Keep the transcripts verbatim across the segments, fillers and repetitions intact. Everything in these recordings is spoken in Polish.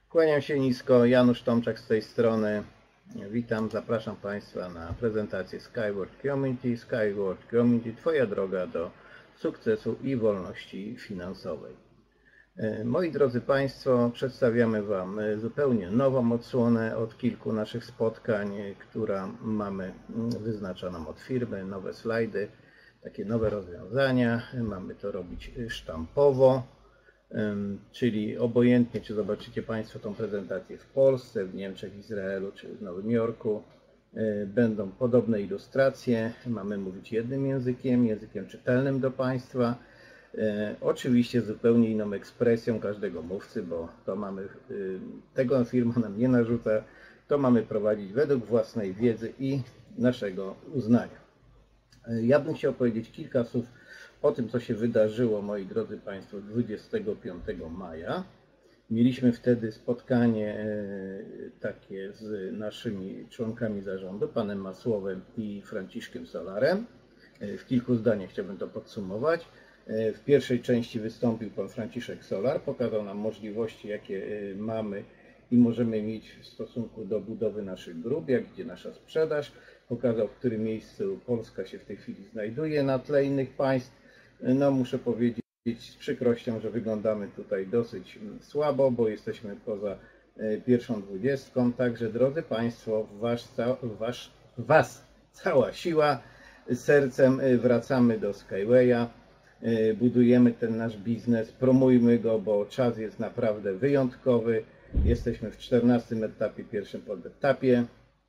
Kłaniam się nisko, Janusz Tomczak z tej strony. Witam, zapraszam Państwa na prezentację Skyward Community. Skyward Community, Twoja droga do sukcesu i wolności finansowej. Moi drodzy Państwo, przedstawiamy Wam zupełnie nową odsłonę od kilku naszych spotkań, która mamy wyznaczoną od firmy, nowe slajdy, takie nowe rozwiązania. Mamy to robić sztampowo. Czyli obojętnie, czy zobaczycie Państwo tą prezentację w Polsce, w Niemczech, Izraelu czy w Nowym Jorku, będą podobne ilustracje. Mamy mówić jednym językiem, językiem czytelnym do Państwa. Oczywiście zupełnie inną ekspresją każdego mówcy, bo to mamy, tego firma nam nie narzuca, to mamy prowadzić według własnej wiedzy i naszego uznania. Ja bym chciał powiedzieć kilka słów o tym, co się wydarzyło, moi drodzy Państwo, dwudziestego piątego maja. Mieliśmy wtedy spotkanie takie z naszymi członkami zarządu, panem Masłowem i Franciszkiem Solarem. W kilku zdaniach chciałbym to podsumować. W pierwszej części wystąpił pan Franciszek Solar, pokazał nam możliwości, jakie mamy i możemy mieć w stosunku do budowy naszych grup, jak idzie nasza sprzedaż. Pokazał, w którym miejscu Polska się w tej chwili znajduje na tle innych państw. No muszę powiedzieć z przykrością, że wyglądamy tutaj dosyć słabo, bo jesteśmy poza pierwszą dwudziestką. Także drodzy Państwo, wasz, wasz, Was cała siła, sercem wracamy do Skywaya, budujemy ten nasz biznes, promujmy go, bo czas jest naprawdę wyjątkowy. Jesteśmy w czternastym etapie, pierwszym podetapie.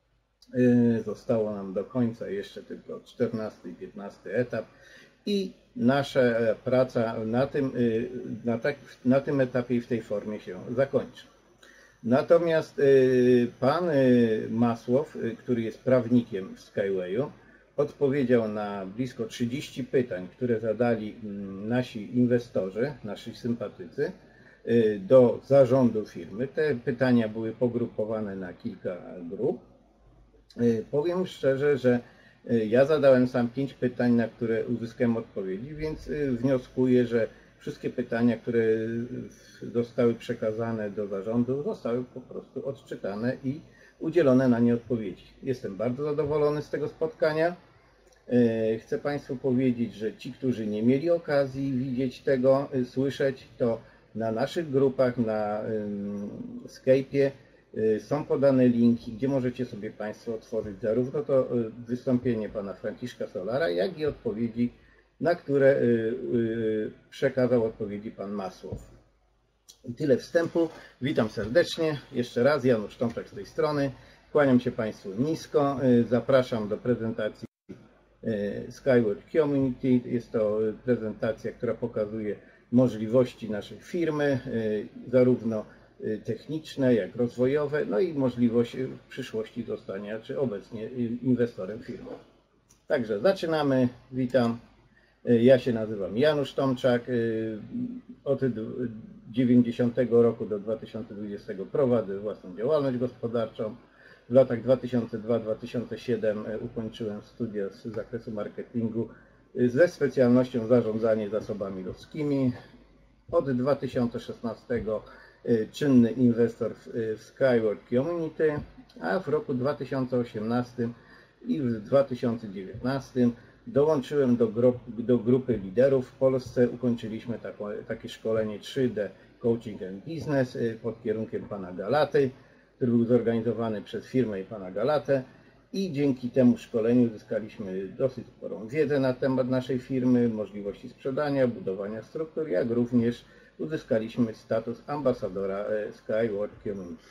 Zostało nam do końca jeszcze tylko czternasty i piętnasty etap i nasza praca na tym, na, tak, na tym etapie i w tej formie się zakończy. Natomiast pan Masłow, który jest prawnikiem w Skywayu, odpowiedział na blisko trzydzieści pytań, które zadali nasi inwestorzy, nasi sympatycy do zarządu firmy. Te pytania były pogrupowane na kilka grup. Powiem szczerze, że ja zadałem sam pięć pytań, na które uzyskałem odpowiedzi, więc wnioskuję, że wszystkie pytania, które zostały przekazane do zarządu, zostały po prostu odczytane i udzielone na nie odpowiedzi. Jestem bardzo zadowolony z tego spotkania. Chcę Państwu powiedzieć, że ci, którzy nie mieli okazji widzieć tego, słyszeć, to na naszych grupach, na Skype'ie są podane linki, gdzie możecie sobie Państwo otworzyć zarówno to wystąpienie pana Franciszka Solara, jak i odpowiedzi, na które przekazał odpowiedzi pan Masłow. I tyle wstępu. Witam serdecznie. Jeszcze raz Janusz Tomczak z tej strony. Kłaniam się Państwu nisko. Zapraszam do prezentacji Skyward Community. Jest to prezentacja, która pokazuje możliwości naszej firmy, zarówno techniczne, jak rozwojowe, no i możliwość w przyszłości zostania, czy obecnie inwestorem firmy. Także zaczynamy. Witam. Ja się nazywam Janusz Tomczak. Od dziewięćdziesiątego roku do dwa tysiące dwudziestego prowadzę własną działalność gospodarczą. W latach dwa tysiące drugi do dwa tysiące siódmego ukończyłem studia z zakresu marketingu ze specjalnością zarządzanie zasobami ludzkimi. Od dwa tysiące szesnastego czynny inwestor w Skyward Community, a w roku dwa tysiące osiemnastym i w dwa tysiące dziewiętnastym dołączyłem do, grup, do grupy liderów. W Polsce ukończyliśmy taką, takie szkolenie trzy D Coaching and Business pod kierunkiem pana Galaty, który był zorganizowany przez firmę i pana Galatę, i dzięki temu szkoleniu uzyskaliśmy dosyć sporą wiedzę na temat naszej firmy, możliwości sprzedania, budowania struktur, jak również uzyskaliśmy status ambasadora Skyward Community.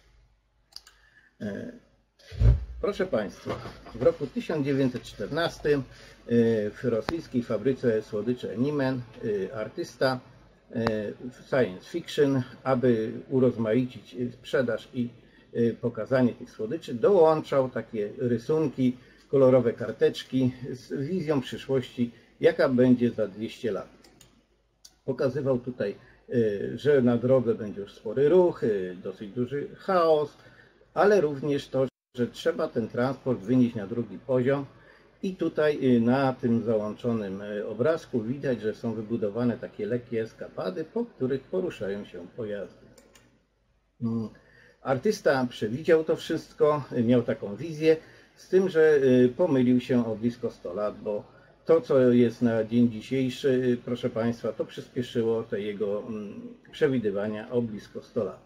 Proszę Państwa, w roku tysiąc dziewięćset czternastym w rosyjskiej fabryce słodyczy Niemen artysta science fiction, aby urozmaicić sprzedaż i pokazanie tych słodyczy, dołączał takie rysunki, kolorowe karteczki z wizją przyszłości, jaka będzie za dwieście lat. Pokazywał tutaj, że na drodze będzie już spory ruch, dosyć duży chaos, ale również to, że trzeba ten transport wynieść na drugi poziom. I tutaj na tym załączonym obrazku widać, że są wybudowane takie lekkie eskapady, po których poruszają się pojazdy. Artysta przewidział to wszystko, miał taką wizję, z tym, że pomylił się o blisko sto lat, bo to, co jest na dzień dzisiejszy, proszę Państwa, to przyspieszyło te jego przewidywania o blisko sto lat.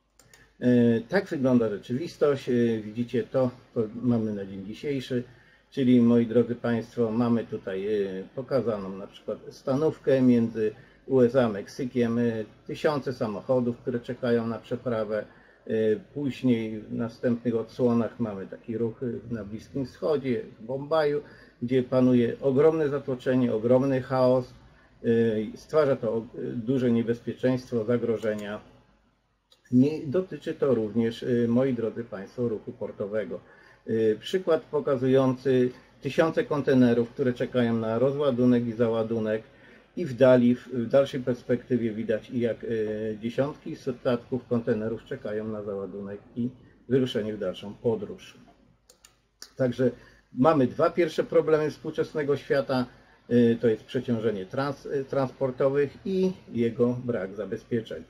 Tak wygląda rzeczywistość. Widzicie to, co mamy na dzień dzisiejszy, czyli, moi drodzy Państwo, mamy tutaj pokazaną na przykład stanówkę między U S A a Meksykiem, tysiące samochodów, które czekają na przeprawę. Później w następnych odsłonach mamy taki ruch na Bliskim Wschodzie, w Bombaju, gdzie panuje ogromne zatłoczenie, ogromny chaos. Stwarza to duże niebezpieczeństwo, zagrożenia. Nie dotyczy to również, moi drodzy Państwo, ruchu portowego. Przykład pokazujący tysiące kontenerów, które czekają na rozładunek i załadunek, i w dali, w dalszej perspektywie widać, jak dziesiątki statków, kontenerów czekają na załadunek i wyruszenie w dalszą podróż. Także mamy dwa pierwsze problemy współczesnego świata, to jest przeciążenie trans, transportowych i jego brak zabezpieczeń.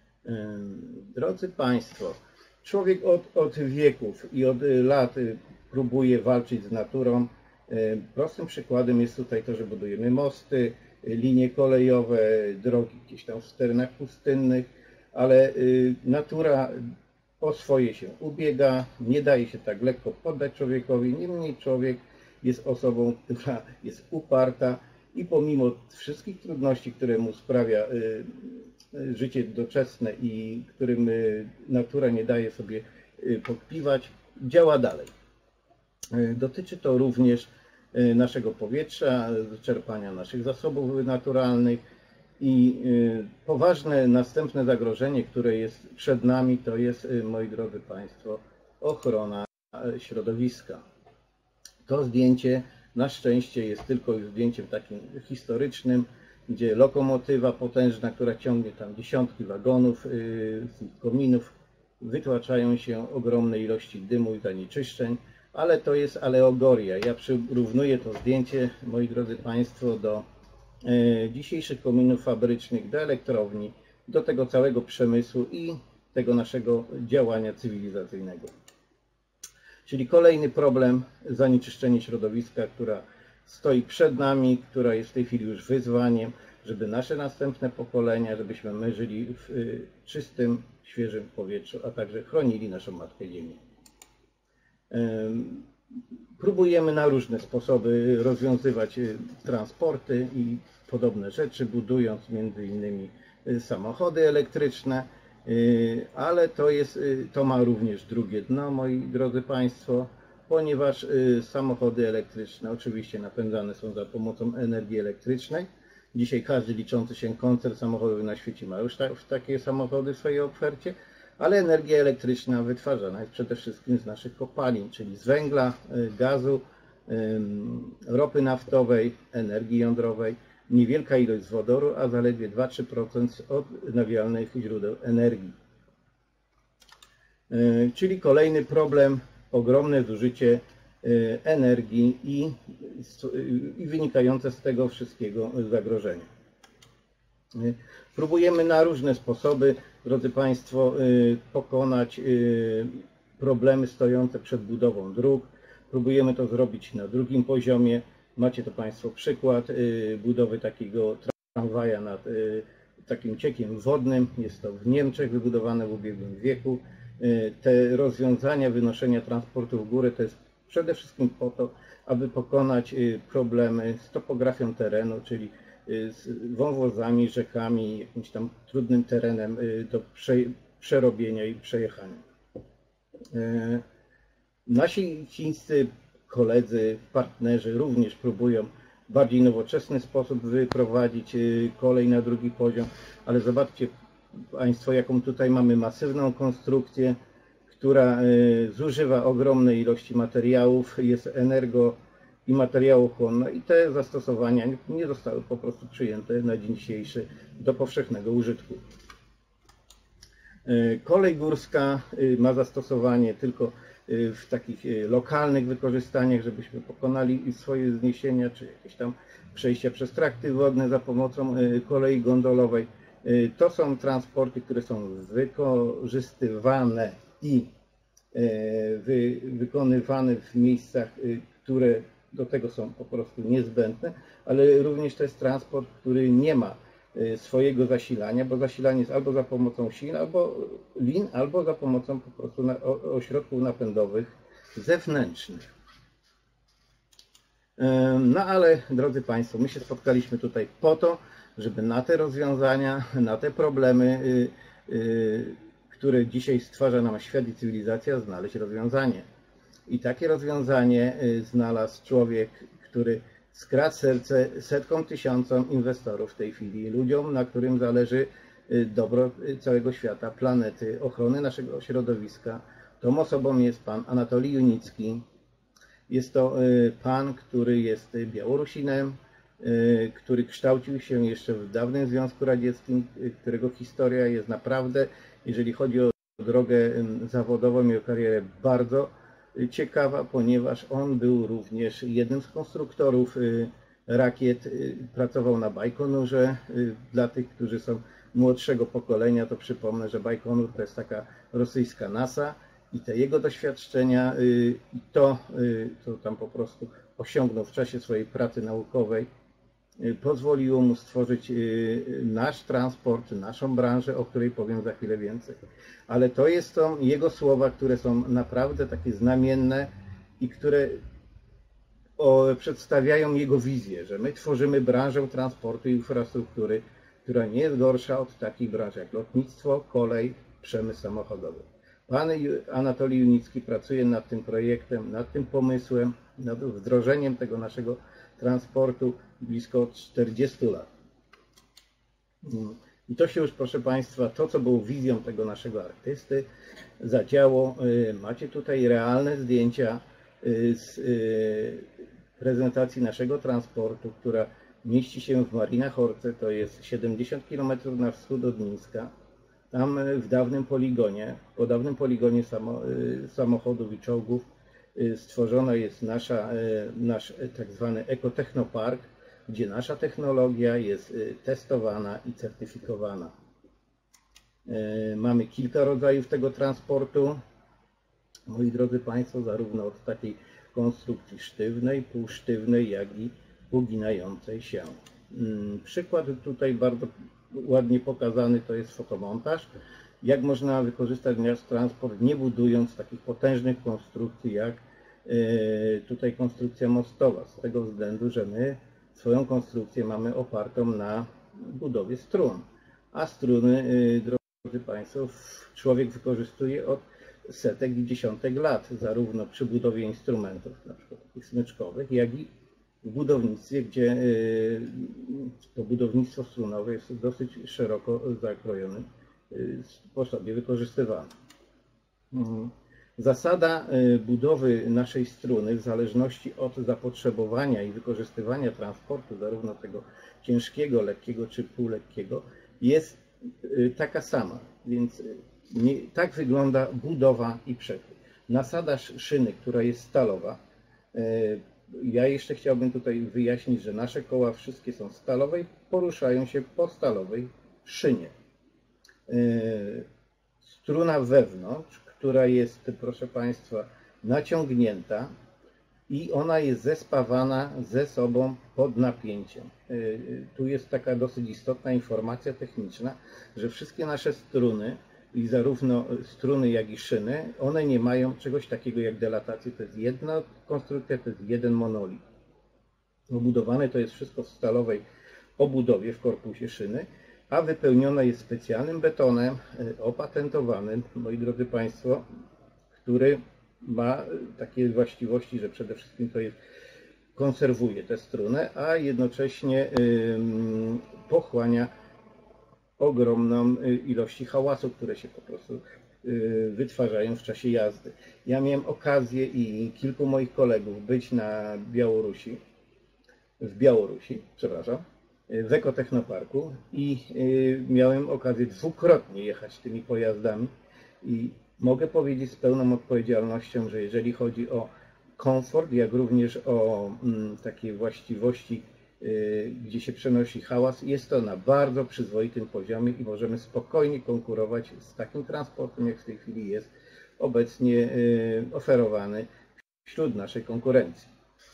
Drodzy Państwo, człowiek od, od wieków i od lat próbuje walczyć z naturą. Prostym przykładem jest tutaj to, że budujemy mosty, linie kolejowe, drogi gdzieś tam w terenach pustynnych, ale natura o swoje się ubiega, nie daje się tak lekko poddać człowiekowi. Niemniej człowiek jest osobą, która jest uparta i pomimo wszystkich trudności, które mu sprawia życie doczesne i którym natura nie daje sobie pokpiwać, działa dalej. Dotyczy to również naszego powietrza, czerpania naszych zasobów naturalnych i poważne następne zagrożenie, które jest przed nami, to jest, moi drodzy Państwo, ochrona środowiska. To zdjęcie na szczęście jest tylko już zdjęciem takim historycznym, gdzie lokomotywa potężna, która ciągnie tam dziesiątki wagonów z kominów, wytłaczają się ogromne ilości dymu i zanieczyszczeń, ale to jest alegoria. Ja przyrównuję to zdjęcie, moi drodzy Państwo, do dzisiejszych kominów fabrycznych, do elektrowni, do tego całego przemysłu i tego naszego działania cywilizacyjnego. Czyli kolejny problem, zanieczyszczenie środowiska, która stoi przed nami, która jest w tej chwili już wyzwaniem, żeby nasze następne pokolenia, żebyśmy my żyli w czystym, świeżym powietrzu, a także chronili naszą Matkę Ziemię. Próbujemy na różne sposoby rozwiązywać transporty i podobne rzeczy, budując między innymi samochody elektryczne, ale to, jest, to ma również drugie dno, moi drodzy Państwo, ponieważ samochody elektryczne oczywiście napędzane są za pomocą energii elektrycznej. Dzisiaj każdy liczący się koncern samochodowy na świecie ma już ta, takie samochody w swojej ofercie, ale energia elektryczna wytwarzana jest przede wszystkim z naszych kopalin, czyli z węgla, gazu, ropy naftowej, energii jądrowej, niewielka ilość z wodoru, a zaledwie dwa do trzech procent odnawialnych źródeł energii. Czyli kolejny problem, ogromne zużycie energii i, i wynikające z tego wszystkiego zagrożenia. Próbujemy na różne sposoby, drodzy Państwo, pokonać problemy stojące przed budową dróg. Próbujemy to zrobić na drugim poziomie. Macie to Państwo przykład budowy takiego tramwaja nad takim ciekiem wodnym. Jest to w Niemczech wybudowane w ubiegłym wieku. Te rozwiązania wynoszenia transportu w górę to jest przede wszystkim po to, aby pokonać problemy z topografią terenu, czyli z wąwozami, rzekami, jakimś tam trudnym terenem do przerobienia i przejechania. Nasi chińscy koledzy, partnerzy również próbują w bardziej nowoczesny sposób wyprowadzić kolej na drugi poziom, ale zobaczcie Państwo, jaką tutaj mamy masywną konstrukcję, która zużywa ogromne ilości materiałów, jest energo i materiałochłonna i te zastosowania nie zostały po prostu przyjęte na dzień dzisiejszy do powszechnego użytku. Kolej górska ma zastosowanie tylko w takich lokalnych wykorzystaniach, żebyśmy pokonali swoje zniesienia, czy jakieś tam przejścia przez trakty wodne za pomocą kolei gondolowej. To są transporty, które są wykorzystywane i wy, wykonywane w miejscach, które do tego są po prostu niezbędne, ale również to jest transport, który nie ma swojego zasilania, bo zasilanie jest albo za pomocą lin, albo lin, albo za pomocą po prostu na, ośrodków napędowych zewnętrznych. No ale drodzy Państwo, my się spotkaliśmy tutaj po to, żeby na te rozwiązania, na te problemy, które dzisiaj stwarza nam świat i cywilizacja, znaleźć rozwiązanie. I takie rozwiązanie znalazł człowiek, który skradł serce setkom, tysiącom inwestorów w tej chwili, ludziom, na którym zależy dobro całego świata, planety, ochrony naszego środowiska. Tą osobą jest pan Anatolij Junicki. Jest to pan, który jest Białorusinem, który kształcił się jeszcze w dawnym Związku Radzieckim, którego historia jest naprawdę, jeżeli chodzi o drogę zawodową i o karierę, bardzo ciekawa, ponieważ on był również jednym z konstruktorów rakiet, pracował na Bajkonurze. Dla tych, którzy są młodszego pokolenia, to przypomnę, że Bajkonur to jest taka rosyjska NASA i te jego doświadczenia i to, co tam po prostu osiągnął w czasie swojej pracy naukowej, pozwoliło mu stworzyć nasz transport, naszą branżę, o której powiem za chwilę więcej. Ale to jest to jego słowa, które są naprawdę takie znamienne i które przedstawiają jego wizję, że my tworzymy branżę transportu i infrastruktury, która nie jest gorsza od takich branż jak lotnictwo, kolej, przemysł samochodowy. Pan Anatolij Junicki pracuje nad tym projektem, nad tym pomysłem, nad wdrożeniem tego naszego transportu blisko czterdziestu lat. I to się już, proszę Państwa, to co było wizją tego naszego artysty, zadziało. Macie tutaj realne zdjęcia z prezentacji naszego transportu, która mieści się w Marina Horce, to jest siedemdziesiąt kilometrów na wschód od Mińska. Tam w dawnym poligonie, po dawnym poligonie samochodów i czołgów stworzona jest nasza, nasz tak zwany ekotechnopark, gdzie nasza technologia jest testowana i certyfikowana. Mamy kilka rodzajów tego transportu, moi drodzy Państwo, zarówno od takiej konstrukcji sztywnej, półsztywnej, jak i uginającej się. Przykład tutaj bardzo ładnie pokazany to jest fotomontaż. Jak można wykorzystać nasz transport, nie budując takich potężnych konstrukcji jak tutaj konstrukcja mostowa, z tego względu, że my swoją konstrukcję mamy opartą na budowie strun, a struny, drodzy Państwo, człowiek wykorzystuje od setek i dziesiątek lat, zarówno przy budowie instrumentów, na przykład takich smyczkowych, jak i w budownictwie, gdzie to budownictwo strunowe jest dosyć szeroko zakrojone, sposobie wykorzystywane. Zasada budowy naszej struny w zależności od zapotrzebowania i wykorzystywania transportu, zarówno tego ciężkiego, lekkiego czy półlekkiego, jest taka sama. Więc nie, tak wygląda budowa i przekrój. Nasada szyny, która jest stalowa. Ja jeszcze chciałbym tutaj wyjaśnić, że nasze koła wszystkie są stalowe i poruszają się po stalowej szynie. Struna wewnątrz, która jest, proszę Państwa, naciągnięta i ona jest zespawana ze sobą pod napięciem. Tu jest taka dosyć istotna informacja techniczna, że wszystkie nasze struny, i zarówno struny, jak i szyny, one nie mają czegoś takiego jak delatację. To jest jedna konstrukcja, to jest jeden monolit. Obudowane to jest wszystko w stalowej obudowie w korpusie szyny, a wypełnione jest specjalnym betonem opatentowanym, moi drodzy Państwo, który ma takie właściwości, że przede wszystkim to jest, konserwuje tę strunę, a jednocześnie pochłania ogromną ilości hałasu, które się po prostu wytwarzają w czasie jazdy. Ja miałem okazję i kilku moich kolegów być na Białorusi, w Białorusi, przepraszam, w ekotechnoparku i miałem okazję dwukrotnie jechać tymi pojazdami i mogę powiedzieć z pełną odpowiedzialnością, że jeżeli chodzi o komfort, jak również o takie właściwości gdzie się przenosi hałas. Jest to na bardzo przyzwoitym poziomie i możemy spokojnie konkurować z takim transportem, jak w tej chwili jest obecnie oferowany wśród naszej konkurencji.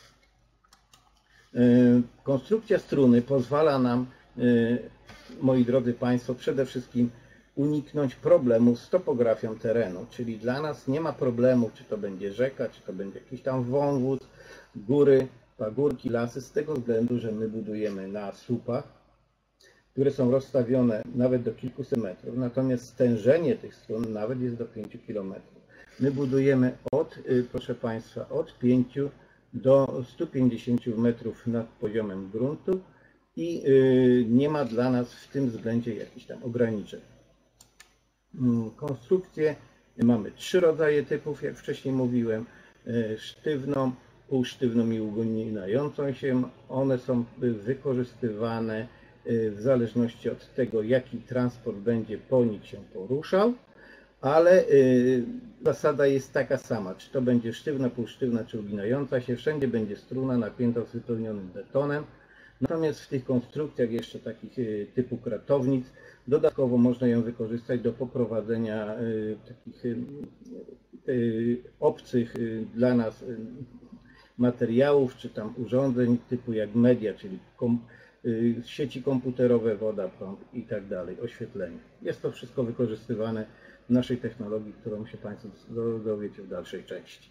Konstrukcja struny pozwala nam, moi drodzy Państwo, przede wszystkim uniknąć problemu z topografią terenu, czyli dla nas nie ma problemu, czy to będzie rzeka, czy to będzie jakiś tam wąwóz, góry, pagórki, lasy, z tego względu, że my budujemy na słupach, które są rozstawione nawet do kilkuset metrów, natomiast stężenie tych strun nawet jest do pięciu kilometrów. My budujemy od, proszę Państwa, od pięciu do stu pięćdziesięciu metrów nad poziomem gruntu i nie ma dla nas w tym względzie jakichś tam ograniczeń. Konstrukcje mamy trzy rodzaje typów, jak wcześniej mówiłem, sztywną, półsztywną i uginającą się. One są wykorzystywane w zależności od tego, jaki transport będzie po nich się poruszał, ale zasada jest taka sama, czy to będzie sztywna, półsztywna czy uginająca się, wszędzie będzie struna napięta z wypełnionym betonem. Natomiast w tych konstrukcjach jeszcze takich typu kratownic dodatkowo można ją wykorzystać do poprowadzenia takich obcych dla nas materiałów czy tam urządzeń typu jak media, czyli kom, sieci komputerowe, woda, prąd i tak dalej, oświetlenie. Jest to wszystko wykorzystywane w naszej technologii, którą się Państwo dowiecie w dalszej części.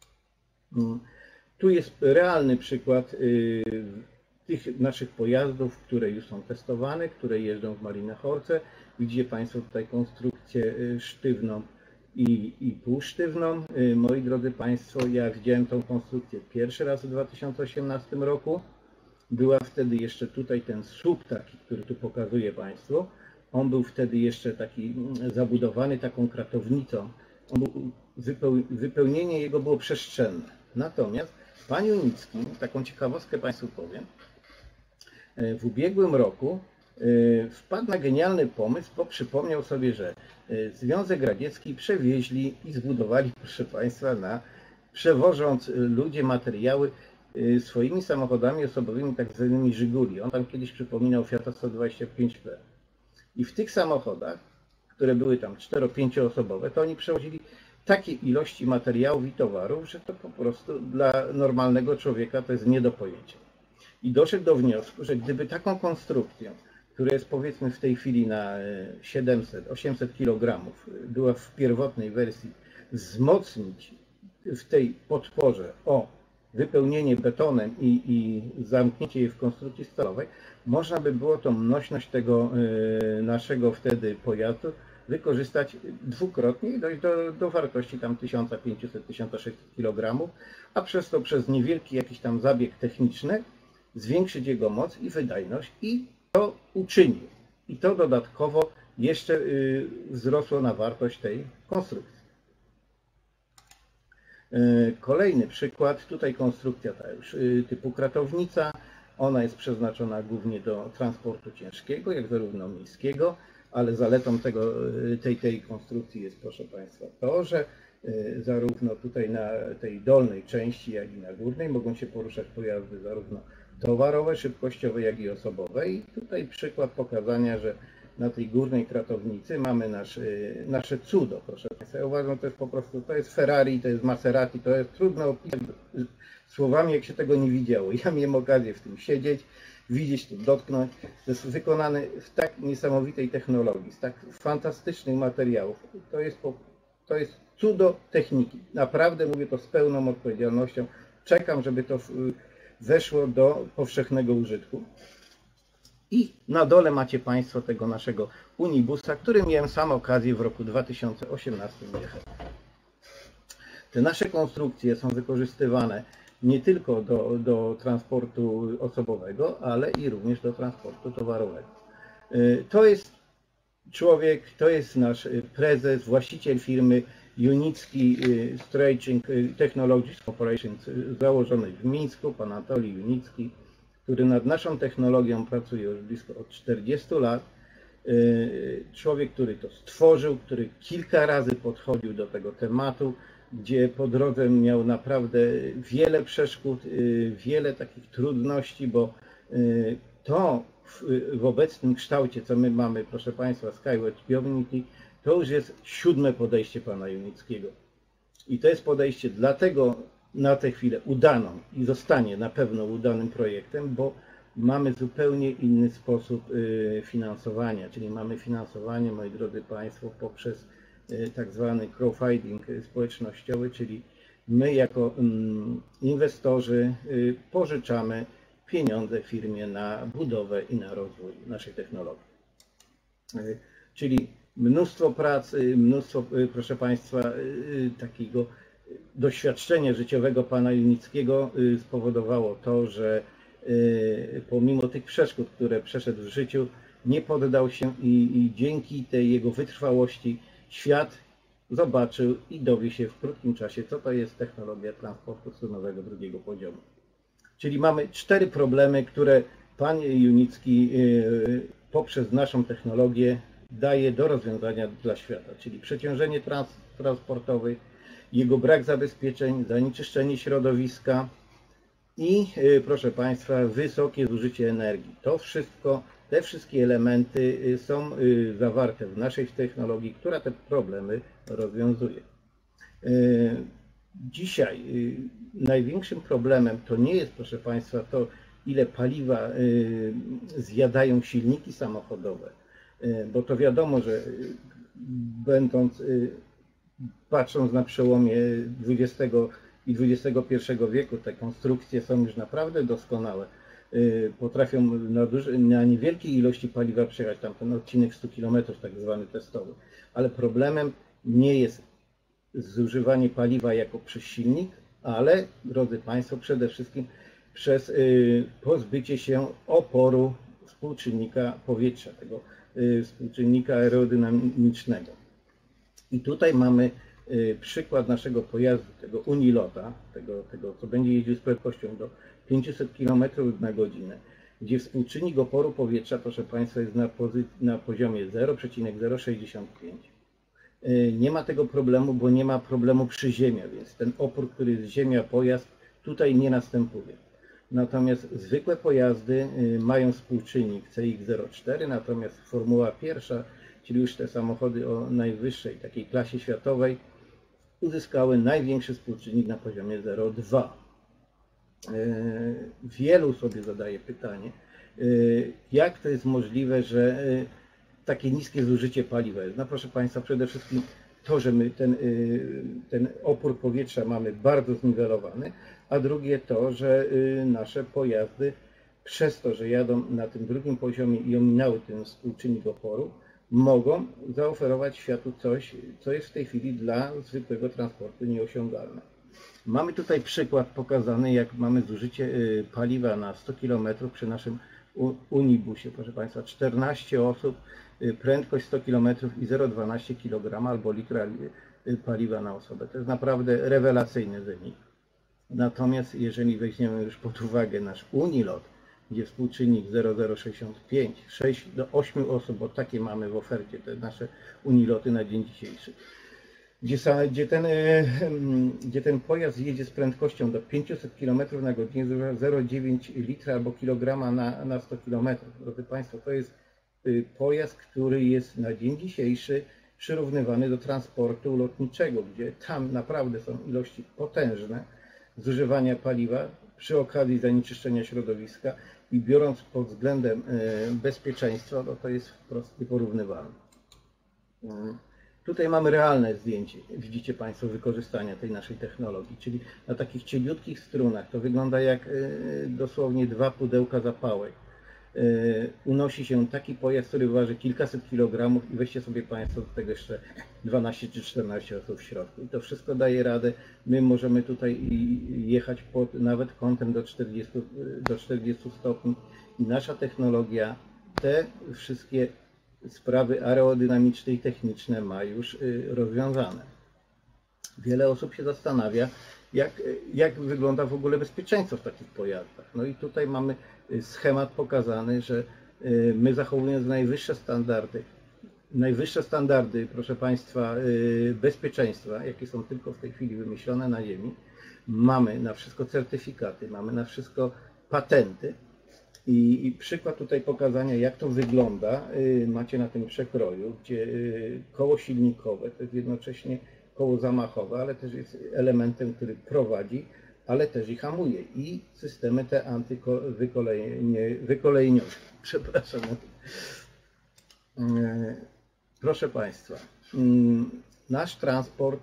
Tu jest realny przykład tych naszych pojazdów, które już są testowane, które jeżdżą w Malinachorce. Widzicie Państwo tutaj konstrukcję sztywną i, i półsztywną. Moi drodzy Państwo, ja widziałem tą konstrukcję pierwszy raz w dwa tysiące osiemnastym roku. Była wtedy jeszcze tutaj ten słup taki, który tu pokazuję Państwu. On był wtedy jeszcze taki zabudowany taką kratownicą. On był, wypełnienie jego było przestrzenne. Natomiast pan Junicki, taką ciekawostkę Państwu powiem, w ubiegłym roku wpadł na genialny pomysł, bo przypomniał sobie, że Związek Radziecki przewieźli i zbudowali, proszę Państwa, na, przewożąc ludzie materiały swoimi samochodami osobowymi, tak zwanymi Żyguli. On tam kiedyś przypominał Fiata sto dwadzieścia pięć P. I w tych samochodach, które były tam cztero-pięcioosobowe, to oni przewozili takie ilości materiałów i towarów, że to po prostu dla normalnego człowieka to jest nie do pojęcia. I doszedł do wniosku, że gdyby taką konstrukcją, która jest powiedzmy w tej chwili na siedemset osiemset kilogramów, była w pierwotnej wersji, wzmocnić w tej podporze o wypełnienie betonem i, i zamknięcie jej w konstrukcji stalowej, można by było tą nośność tego naszego wtedy pojazdu wykorzystać dwukrotnie i dojść do, do wartości tam tysiąc pięćset do tysiąc sześćset kilogramów, a przez to przez niewielki jakiś tam zabieg techniczny zwiększyć jego moc i wydajność i to uczynił. I to dodatkowo jeszcze wzrosło na wartość tej konstrukcji. Kolejny przykład, tutaj konstrukcja ta już typu kratownica. Ona jest przeznaczona głównie do transportu ciężkiego, jak zarówno miejskiego, ale zaletą tego, tej, tej konstrukcji jest, proszę Państwa, to, że zarówno tutaj na tej dolnej części, jak i na górnej mogą się poruszać pojazdy zarówno towarowe, szybkościowe, jak i osobowe. I tutaj przykład pokazania, że na tej górnej kratownicy mamy nasz, nasze cudo, proszę Państwa. Ja uważam, to jest po prostu, to jest Ferrari, to jest Maserati, to jest trudno opisać słowami, jak się tego nie widziało. Ja miałem okazję w tym siedzieć, widzieć to, dotknąć. To jest wykonane w tak niesamowitej technologii, z tak fantastycznych materiałów. To jest, to jest cudo techniki. Naprawdę mówię to z pełną odpowiedzialnością. Czekam, żeby to weszło do powszechnego użytku. I na dole macie Państwo tego naszego Unibusa, który miałem sam okazję w roku dwa tysiące osiemnastym jechać. Te nasze konstrukcje są wykorzystywane nie tylko do, do transportu osobowego, ale i również do transportu towarowego. To jest człowiek, to jest nasz prezes, właściciel firmy Junicki Stretching Technologies Corporation, założonej w Mińsku, pan Anatolij Junicki, który nad naszą technologią pracuje już blisko od czterdziestu lat. Człowiek, który to stworzył, który kilka razy podchodził do tego tematu, gdzie po drodze miał naprawdę wiele przeszkód, wiele takich trudności, bo To w, w obecnym kształcie, co my mamy, proszę Państwa, Skyward Community, to już jest siódme podejście pana Junickiego. I to jest podejście dlatego na tę chwilę udaną i zostanie na pewno udanym projektem, bo mamy zupełnie inny sposób finansowania, czyli mamy finansowanie, moi drodzy Państwo, poprzez tak zwany crowdfunding społecznościowy, czyli my jako inwestorzy pożyczamy pieniądze firmie na budowę i na rozwój naszej technologii. Czyli mnóstwo pracy, mnóstwo, proszę Państwa, takiego doświadczenia życiowego pana Junickiego spowodowało to, że pomimo tych przeszkód, które przeszedł w życiu, nie poddał się i, i dzięki tej jego wytrwałości świat zobaczył i dowie się w krótkim czasie, co to jest technologia transportu strunowego drugiego poziomu. Czyli mamy cztery problemy, które pan Junicki poprzez naszą technologię daje do rozwiązania dla świata, czyli przeciążenie trans transportowe, jego brak zabezpieczeń, zanieczyszczenie środowiska i, proszę Państwa, wysokie zużycie energii. To wszystko, te wszystkie elementy są zawarte w naszej technologii, która te problemy rozwiązuje. Dzisiaj największym problemem to nie jest, proszę Państwa, to, ile paliwa zjadają silniki samochodowe, bo to wiadomo, że będąc, patrząc na przełomie dwudziestego i dwudziestego pierwszego wieku, te konstrukcje są już naprawdę doskonałe. Potrafią na, duży, na niewielkiej ilości paliwa przejechać tam ten odcinek stu kilometrów, tak zwany testowy. Ale problemem nie jest zużywanie paliwa jako przez silnik, ale, drodzy Państwo, przede wszystkim przez pozbycie się oporu współczynnika powietrza, tego współczynnika aerodynamicznego. I tutaj mamy przykład naszego pojazdu, tego Unilota, tego, tego co będzie jeździł z prędkością do pięciuset kilometrów na godzinę, gdzie współczynnik oporu powietrza, proszę Państwa, jest na, na poziomie zero przecinek zero sześćdziesiąt pięć. Nie ma tego problemu, bo nie ma problemu przyziemia, więc ten opór, który jest ziemia, pojazd, tutaj nie następuje. Natomiast zwykłe pojazdy mają współczynnik C X zero przecinek cztery, natomiast formuła pierwsza, czyli już te samochody o najwyższej takiej klasie światowej, uzyskały największy współczynnik na poziomie zero przecinek dwa. Wielu sobie zadaje pytanie, jak to jest możliwe, że takie niskie zużycie paliwa jest. No proszę Państwa, przede wszystkim to, że my ten, ten opór powietrza mamy bardzo zniwelowany, a drugie to, że nasze pojazdy przez to, że jadą na tym drugim poziomie i ominęły ten współczynnik oporu, mogą zaoferować światu coś, co jest w tej chwili dla zwykłego transportu nieosiągalne. Mamy tutaj przykład pokazany, jak mamy zużycie paliwa na sto kilometrów przy naszym Unibusie, proszę Państwa, czternaście osób, prędkość sto kilometrów i zero przecinek dwanaście kilograma albo litra paliwa na osobę. To jest naprawdę rewelacyjny wynik. Natomiast jeżeli weźmiemy już pod uwagę nasz Unilot, gdzie współczynnik zero przecinek zero sześćdziesiąt pięć, sześć do ośmiu osób, bo takie mamy w ofercie, te nasze Uniloty na dzień dzisiejszy, gdzie, gdzie, ten, gdzie ten pojazd jedzie z prędkością do pięciuset kilometrów na godzinę, zużywa zero przecinek dziewięć litra albo kilograma na, na sto kilometrów. Drodzy Państwo, to jest pojazd, który jest na dzień dzisiejszy przyrównywany do transportu lotniczego, gdzie tam naprawdę są ilości potężne zużywania paliwa przy okazji zanieczyszczenia środowiska i biorąc pod względem bezpieczeństwa, no to jest wprost nieporównywalne. Tutaj mamy realne zdjęcie, widzicie Państwo, wykorzystania tej naszej technologii, czyli na takich cieniutkich strunach to wygląda jak dosłownie dwa pudełka zapałek. Unosi się taki pojazd, który waży kilkaset kilogramów i weźcie sobie Państwo do tego jeszcze dwanaście czy czternaście osób w środku. I to wszystko daje radę. My możemy tutaj jechać pod nawet kątem do czterdziestu, do czterdziestu stopni i nasza technologia te wszystkie sprawy aerodynamiczne i techniczne ma już rozwiązane. Wiele osób się zastanawia, jak, jak wygląda w ogóle bezpieczeństwo w takich pojazdach. No i tutaj mamy schemat pokazany, że my zachowując najwyższe standardy, najwyższe standardy, proszę Państwa, bezpieczeństwa, jakie są tylko w tej chwili wymyślone na Ziemi, mamy na wszystko certyfikaty, mamy na wszystko patenty I, I przykład tutaj pokazania, jak to wygląda, macie na tym przekroju, gdzie koło silnikowe to jest jednocześnie koło zamachowe, ale też jest elementem, który prowadzi, ale też i hamuje. I systemy te antywykolejniowe. Przepraszam. Proszę Państwa, nasz transport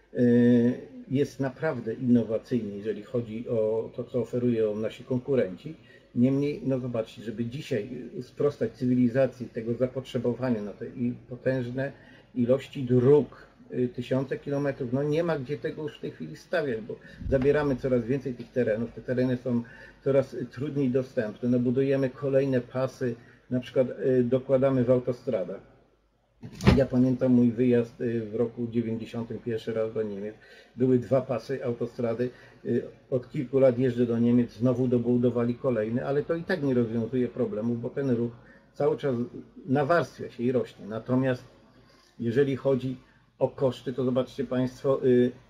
jest naprawdę innowacyjny, jeżeli chodzi o to, co oferują nasi konkurenci. Niemniej, no zobaczcie, żeby dzisiaj sprostać cywilizacji tego zapotrzebowania na te potężne ilości dróg, tysiące kilometrów, no nie ma gdzie tego już w tej chwili stawiać, bo zabieramy coraz więcej tych terenów, te tereny są coraz trudniej dostępne, no budujemy kolejne pasy, na przykład dokładamy w autostradach. Ja pamiętam mój wyjazd w roku dziewięćdziesiątym pierwszym raz do Niemiec. Były dwa pasy autostrady. Od kilku lat jeżdżę do Niemiec, znowu dobudowali kolejny, ale to i tak nie rozwiązuje problemu, bo ten ruch cały czas nawarstwia się i rośnie. Natomiast jeżeli chodzi o koszty, to zobaczcie Państwo,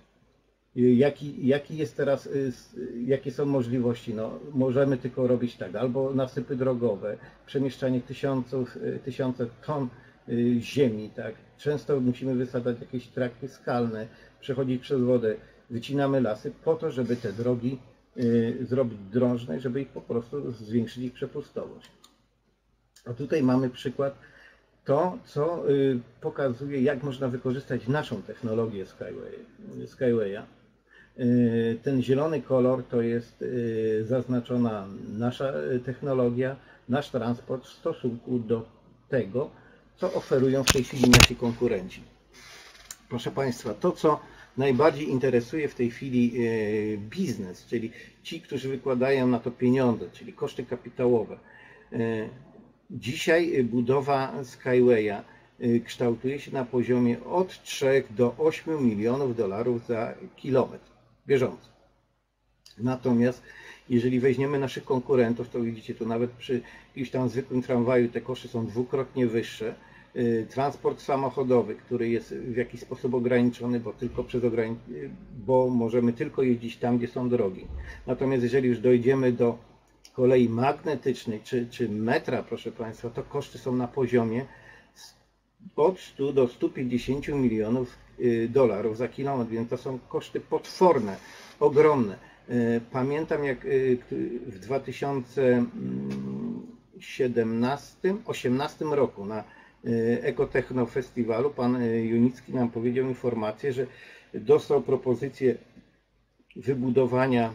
jaki, jaki jest teraz, jakie są możliwości. No, możemy tylko robić tak, albo nasypy drogowe, przemieszczanie tysiąców, tysiące ton ziemi, tak. Często musimy wysadzać jakieś trakty skalne, przechodzić przez wodę, wycinamy lasy po to, żeby te drogi y, zrobić drążne, żeby ich po prostu zwiększyć ich przepustowość. A tutaj mamy przykład to, co y, pokazuje, jak można wykorzystać naszą technologię Skyway, Skywaya. Y, ten zielony kolor to jest y, zaznaczona nasza technologia, nasz transport w stosunku do tego, co oferują w tej chwili nasi konkurenci. Proszę Państwa, to co najbardziej interesuje w tej chwili biznes, czyli ci, którzy wykładają na to pieniądze, czyli koszty kapitałowe. Dzisiaj budowa Skywaya kształtuje się na poziomie od trzech do ośmiu milionów dolarów za kilometr bieżący. Natomiast jeżeli weźmiemy naszych konkurentów, to widzicie, to nawet przy jakimś tam zwykłym tramwaju te koszty są dwukrotnie wyższe. Transport samochodowy, który jest w jakiś sposób ograniczony, bo tylko przez ogranic... bo możemy tylko jeździć tam, gdzie są drogi. Natomiast jeżeli już dojdziemy do kolei magnetycznej czy, czy metra, proszę Państwa, to koszty są na poziomie od stu do stu pięćdziesięciu milionów dolarów za kilometr, więc to są koszty potworne, ogromne. Pamiętam, jak w dwa tysiące siedemnastym osiemnastym roku na Ekotechno Festiwalu pan Junicki nam powiedział informację, że dostał propozycję wybudowania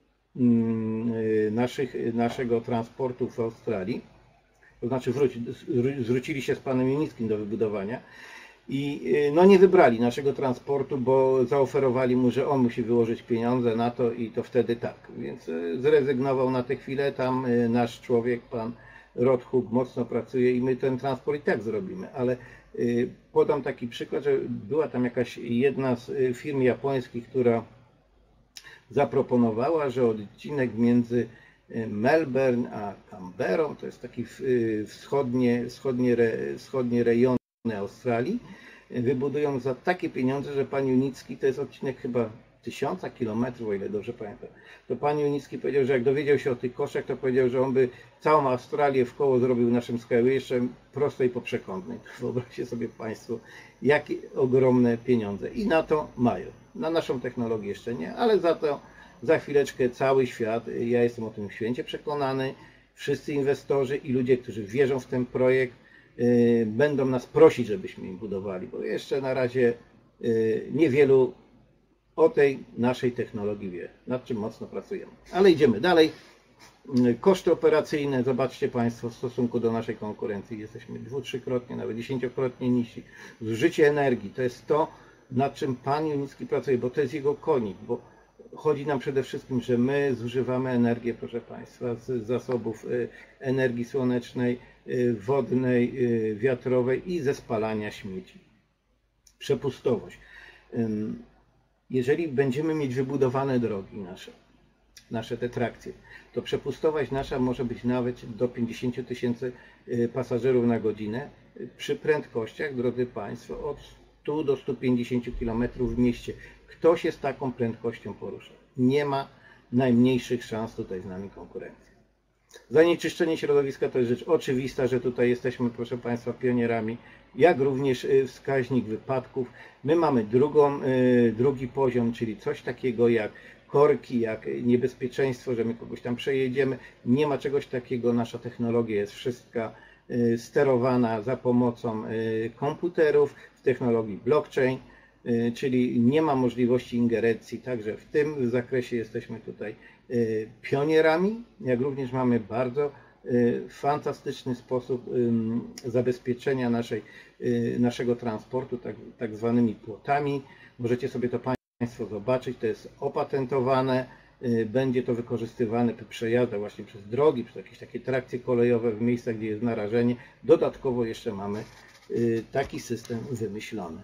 naszych, naszego transportu w Australii. To znaczy wróci, zwrócili się z panem Junickim do wybudowania i no nie wybrali naszego transportu, bo zaoferowali mu, że on musi wyłożyć pieniądze na to i to wtedy tak. Więc zrezygnował na tę chwilę. Tam nasz człowiek, pan Rothub, mocno pracuje i my ten transport i tak zrobimy. Ale podam taki przykład, że była tam jakaś jedna z firm japońskich, która zaproponowała, że odcinek między Melbourne a Canberrą, to jest taki wschodnie, wschodnie, wschodnie rejony Australii, wybudują za takie pieniądze, że pan Junicki, to jest odcinek chyba tysiąca kilometrów, o ile dobrze pamiętam, to pan Junicki powiedział, że jak dowiedział się o tych kosztach, to powiedział, że on by całą Australię w koło zrobił naszym Skyway, jeszcze prostej po przekątnej. Wyobraźcie sobie Państwo, jakie ogromne pieniądze. I na to mają. Na naszą technologię jeszcze nie, ale za to za chwileczkę cały świat, ja jestem o tym święcie przekonany, wszyscy inwestorzy i ludzie, którzy wierzą w ten projekt, yy, będą nas prosić, żebyśmy im budowali, bo jeszcze na razie yy, niewielu o tej naszej technologii wie, nad czym mocno pracujemy. Ale idziemy dalej. Koszty operacyjne, zobaczcie Państwo, w stosunku do naszej konkurencji jesteśmy dwu, trzykrotnie, nawet dziesięciokrotnie niżsi. Zużycie energii to jest to, nad czym pan Junicki pracuje, bo to jest jego konik, bo chodzi nam przede wszystkim, że my zużywamy energię, proszę Państwa, z zasobów energii słonecznej, wodnej, wiatrowej i ze spalania śmieci. Przepustowość. Jeżeli będziemy mieć wybudowane drogi nasze, nasze te trakcje, to przepustowość nasza może być nawet do pięćdziesięciu tysięcy pasażerów na godzinę przy prędkościach, drodzy Państwo, od stu do stu pięćdziesięciu kilometrów w mieście. Kto się z taką prędkością porusza? Nie ma najmniejszych szans tutaj z nami konkurencji. Zanieczyszczenie środowiska to jest rzecz oczywista, że tutaj jesteśmy, proszę Państwa, pionierami, jak również wskaźnik wypadków. My mamy drugą, drugi poziom, czyli coś takiego jak korki, jak niebezpieczeństwo, że my kogoś tam przejedziemy. Nie ma czegoś takiego, nasza technologia jest wszystka sterowana za pomocą komputerów w technologii blockchain, czyli nie ma możliwości ingerencji, także w tym zakresie jesteśmy tutaj pionierami, jak również mamy bardzo fantastyczny sposób zabezpieczenia naszej, naszego transportu, tak, tak zwanymi płotami. Możecie sobie to Państwo zobaczyć, to jest opatentowane, będzie to wykorzystywane przy przejazdach właśnie przez drogi, przez jakieś takie trakcje kolejowe w miejscach, gdzie jest narażenie. Dodatkowo jeszcze mamy taki system wymyślony.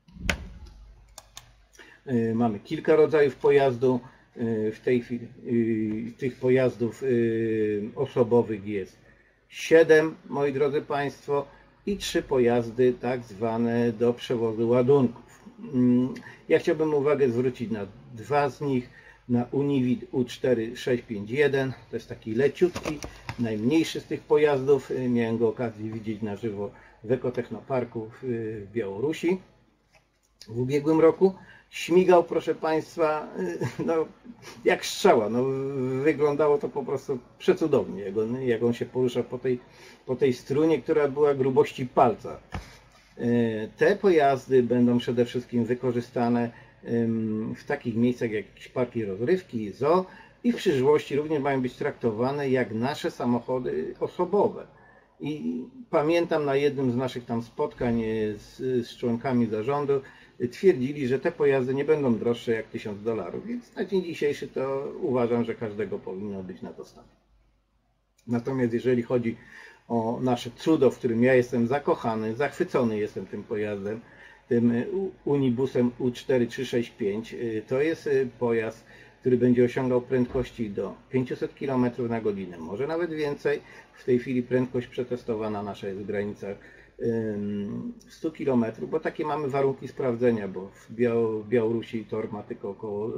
Mamy kilka rodzajów pojazdu. W tej chwili tych pojazdów osobowych jest siedem, moi drodzy Państwo, i trzy pojazdy tak zwane do przewozu ładunków. Ja chciałbym uwagę zwrócić na dwa z nich, na Univid U cztery sześć pięć jeden, to jest taki leciutki, najmniejszy z tych pojazdów. Miałem go okazję widzieć na żywo w Ekotechnoparku w Białorusi w ubiegłym roku. Śmigał, proszę Państwa, no, jak strzała. No, wyglądało to po prostu przecudownie, jak on, jak on się porusza po tej, po tej strunie, która była grubości palca. Te pojazdy będą przede wszystkim wykorzystane w takich miejscach jak jakieś parki rozrywki, zoo, i w przyszłości również mają być traktowane jak nasze samochody osobowe. I pamiętam na jednym z naszych tam spotkań z, z członkami zarządu, twierdzili, że te pojazdy nie będą droższe jak tysiąc dolarów, więc na dzień dzisiejszy to uważam, że każdego powinno być na dostawie. Natomiast jeżeli chodzi o nasze cudo, w którym ja jestem zakochany, zachwycony jestem tym pojazdem, tym Unibusem U cztery trzy sześć pięć, to jest pojazd, który będzie osiągał prędkości do pięćset kilometrów na godzinę, może nawet więcej. W tej chwili prędkość przetestowana nasza jest w granicach stu kilometrów, bo takie mamy warunki sprawdzenia, bo w Białorusi tor ma tylko około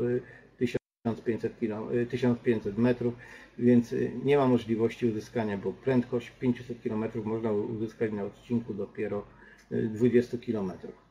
tysiąc pięćset metrów, więc nie ma możliwości uzyskania, bo prędkość pięćset kilometrów można uzyskać na odcinku dopiero dwudziestu kilometrów.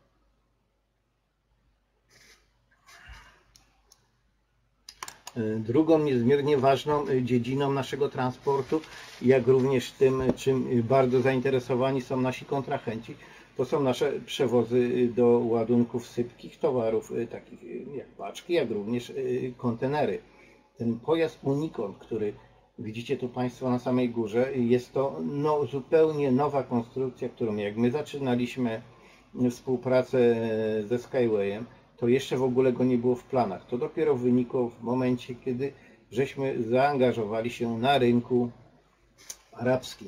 Drugą niezmiernie ważną dziedziną naszego transportu, jak również tym, czym bardzo zainteresowani są nasi kontrahenci, to są nasze przewozy do ładunków sypkich, towarów takich jak paczki, jak również kontenery. Ten pojazd Unicon, który widzicie tu Państwo na samej górze, jest to no, zupełnie nowa konstrukcja, którą jak my zaczynaliśmy współpracę ze Skywayem, to jeszcze w ogóle go nie było w planach. To dopiero wynikło w momencie, kiedy żeśmy zaangażowali się na rynku arabskim.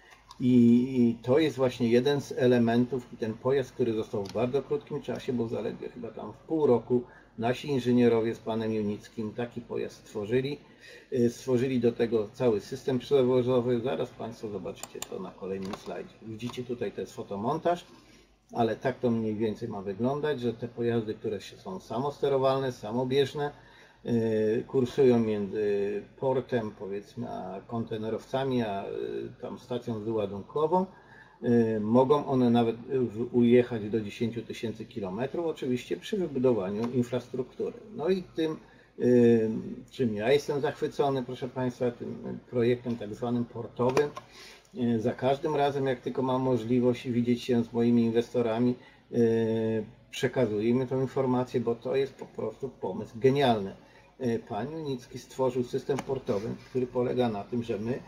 I to jest właśnie jeden z elementów, i ten pojazd, który został w bardzo krótkim czasie, bo zaledwie chyba tam w pół roku nasi inżynierowie z panem Junickim taki pojazd stworzyli. Stworzyli do tego cały system przewozowy. Zaraz Państwo zobaczycie to na kolejnym slajdzie. Widzicie tutaj, to jest fotomontaż. Ale tak to mniej więcej ma wyglądać, że te pojazdy, które są samosterowalne, samobieżne, kursują między portem, powiedzmy, a kontenerowcami, a tam stacją wyładunkową. Mogą one nawet ujechać do dziesięciu tysięcy kilometrów, oczywiście przy wybudowaniu infrastruktury. No i tym, czym ja jestem zachwycony, proszę Państwa, tym projektem tak zwanym portowym. Za każdym razem, jak tylko mam możliwość widzieć się z moimi inwestorami, przekazuję im tę informację, bo to jest po prostu pomysł genialny. Pan Junicki stworzył system portowy, który polega na tym, że my,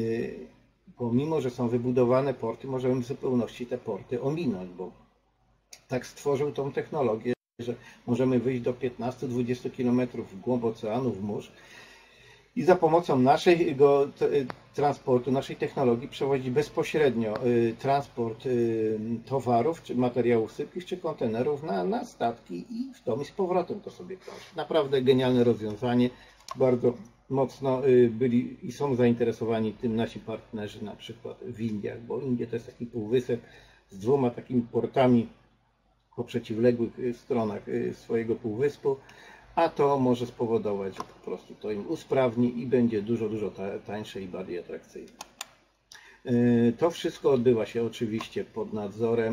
pomimo że są wybudowane porty, możemy w zupełności te porty ominąć, bo tak stworzył tą technologię, że możemy wyjść do piętnastu do dwudziestu kilometrów w głąb oceanu, w mórz, i za pomocą naszego transportu, naszej technologii przewozić bezpośrednio transport towarów, czy materiałów sypkich, czy kontenerów na, na statki i w tom i z powrotem to sobie kończy. Naprawdę genialne rozwiązanie. Bardzo mocno byli i są zainteresowani tym nasi partnerzy, na przykład w Indiach, bo Indie to jest taki półwysep z dwoma takimi portami po przeciwległych stronach swojego półwyspu. a to może spowodować, że po prostu to im usprawni i będzie dużo, dużo tańsze i bardziej atrakcyjne. To wszystko odbywa się oczywiście pod nadzorem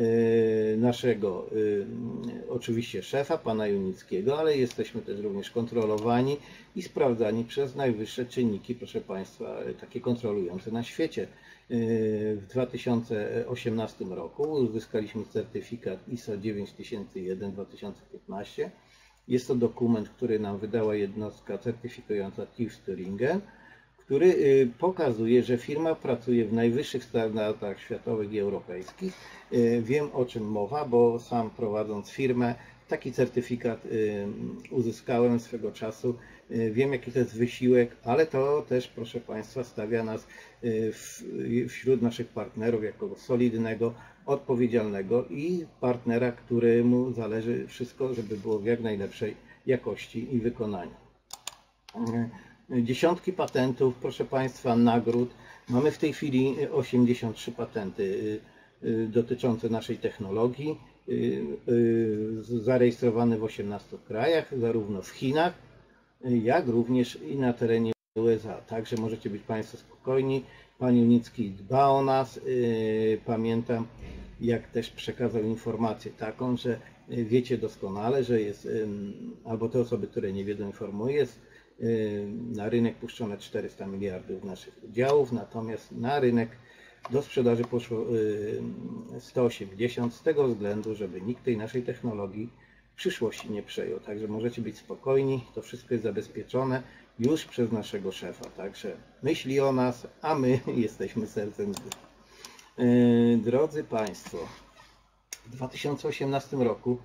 naszego oczywiście szefa, pana Junickiego, ale jesteśmy też również kontrolowani i sprawdzani przez najwyższe czynniki, proszę Państwa, takie kontrolujące na świecie. W dwa tysiące osiemnastym roku uzyskaliśmy certyfikat I S O dziewięć tysięcy jeden dwa tysiące piętnaście. Jest to dokument, który nam wydała jednostka certyfikująca TÜV Thüringen, który pokazuje, że firma pracuje w najwyższych standardach światowych i europejskich. Wiem, o czym mowa, bo sam prowadząc firmę taki certyfikat uzyskałem swego czasu. Wiem, jaki to jest wysiłek, ale to też, proszę Państwa, stawia nas wśród naszych partnerów jako solidnego, odpowiedzialnego i partnera, któremu zależy wszystko, żeby było w jak najlepszej jakości i wykonaniu. Dziesiątki patentów, proszę Państwa, nagród. Mamy w tej chwili osiemdziesiąt trzy patenty dotyczące naszej technologii, zarejestrowane w osiemnastu krajach, zarówno w Chinach, jak również i na terenie U S A. Także możecie być Państwo spokojni. Pan Junicki dba o nas. Pamiętam, jak też przekazał informację taką, że wiecie doskonale, że jest, albo te osoby, które nie wiedzą, informuję, jest na rynek puszczone czterysta miliardów naszych udziałów, natomiast na rynek do sprzedaży poszło sto osiemdziesiąt z tego względu, żeby nikt tej naszej technologii w przyszłości nie przejął. Także możecie być spokojni, to wszystko jest zabezpieczone już przez naszego szefa. Także myśli o nas, a my jesteśmy sercem gry. Drodzy Państwo, w dwa tysiące osiemnastym roku,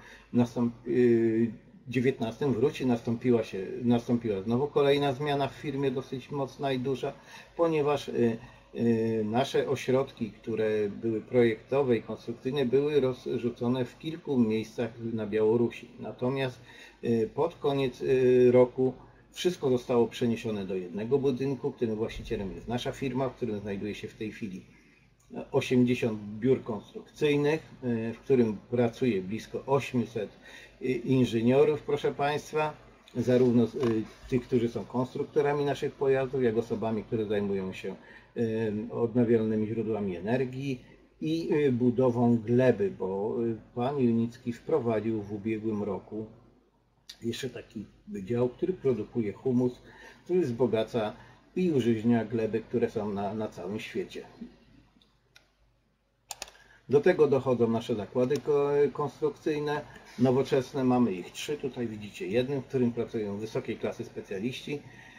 dziewiętnastym wróci, nastąpiła, się, nastąpiła znowu kolejna zmiana w firmie, dosyć mocna i duża, ponieważ nasze ośrodki, które były projektowe i konstrukcyjne, były rozrzucone w kilku miejscach na Białorusi. Natomiast pod koniec roku wszystko zostało przeniesione do jednego budynku, którym właścicielem jest nasza firma, w którym znajduje się w tej chwili osiemdziesiąt biur konstrukcyjnych, w którym pracuje blisko osiemset inżynierów, proszę Państwa, zarówno tych, którzy są konstruktorami naszych pojazdów, jak osobami, które zajmują się odnawialnymi źródłami energii i budową gleby, bo pan Junicki wprowadził w ubiegłym roku jeszcze taki wydział, który produkuje humus, który wzbogaca i użyźnia gleby, które są na, na całym świecie. Do tego dochodzą nasze zakłady konstrukcyjne, nowoczesne, mamy ich trzy, tutaj widzicie jeden, w którym pracują wysokiej klasy specjaliści.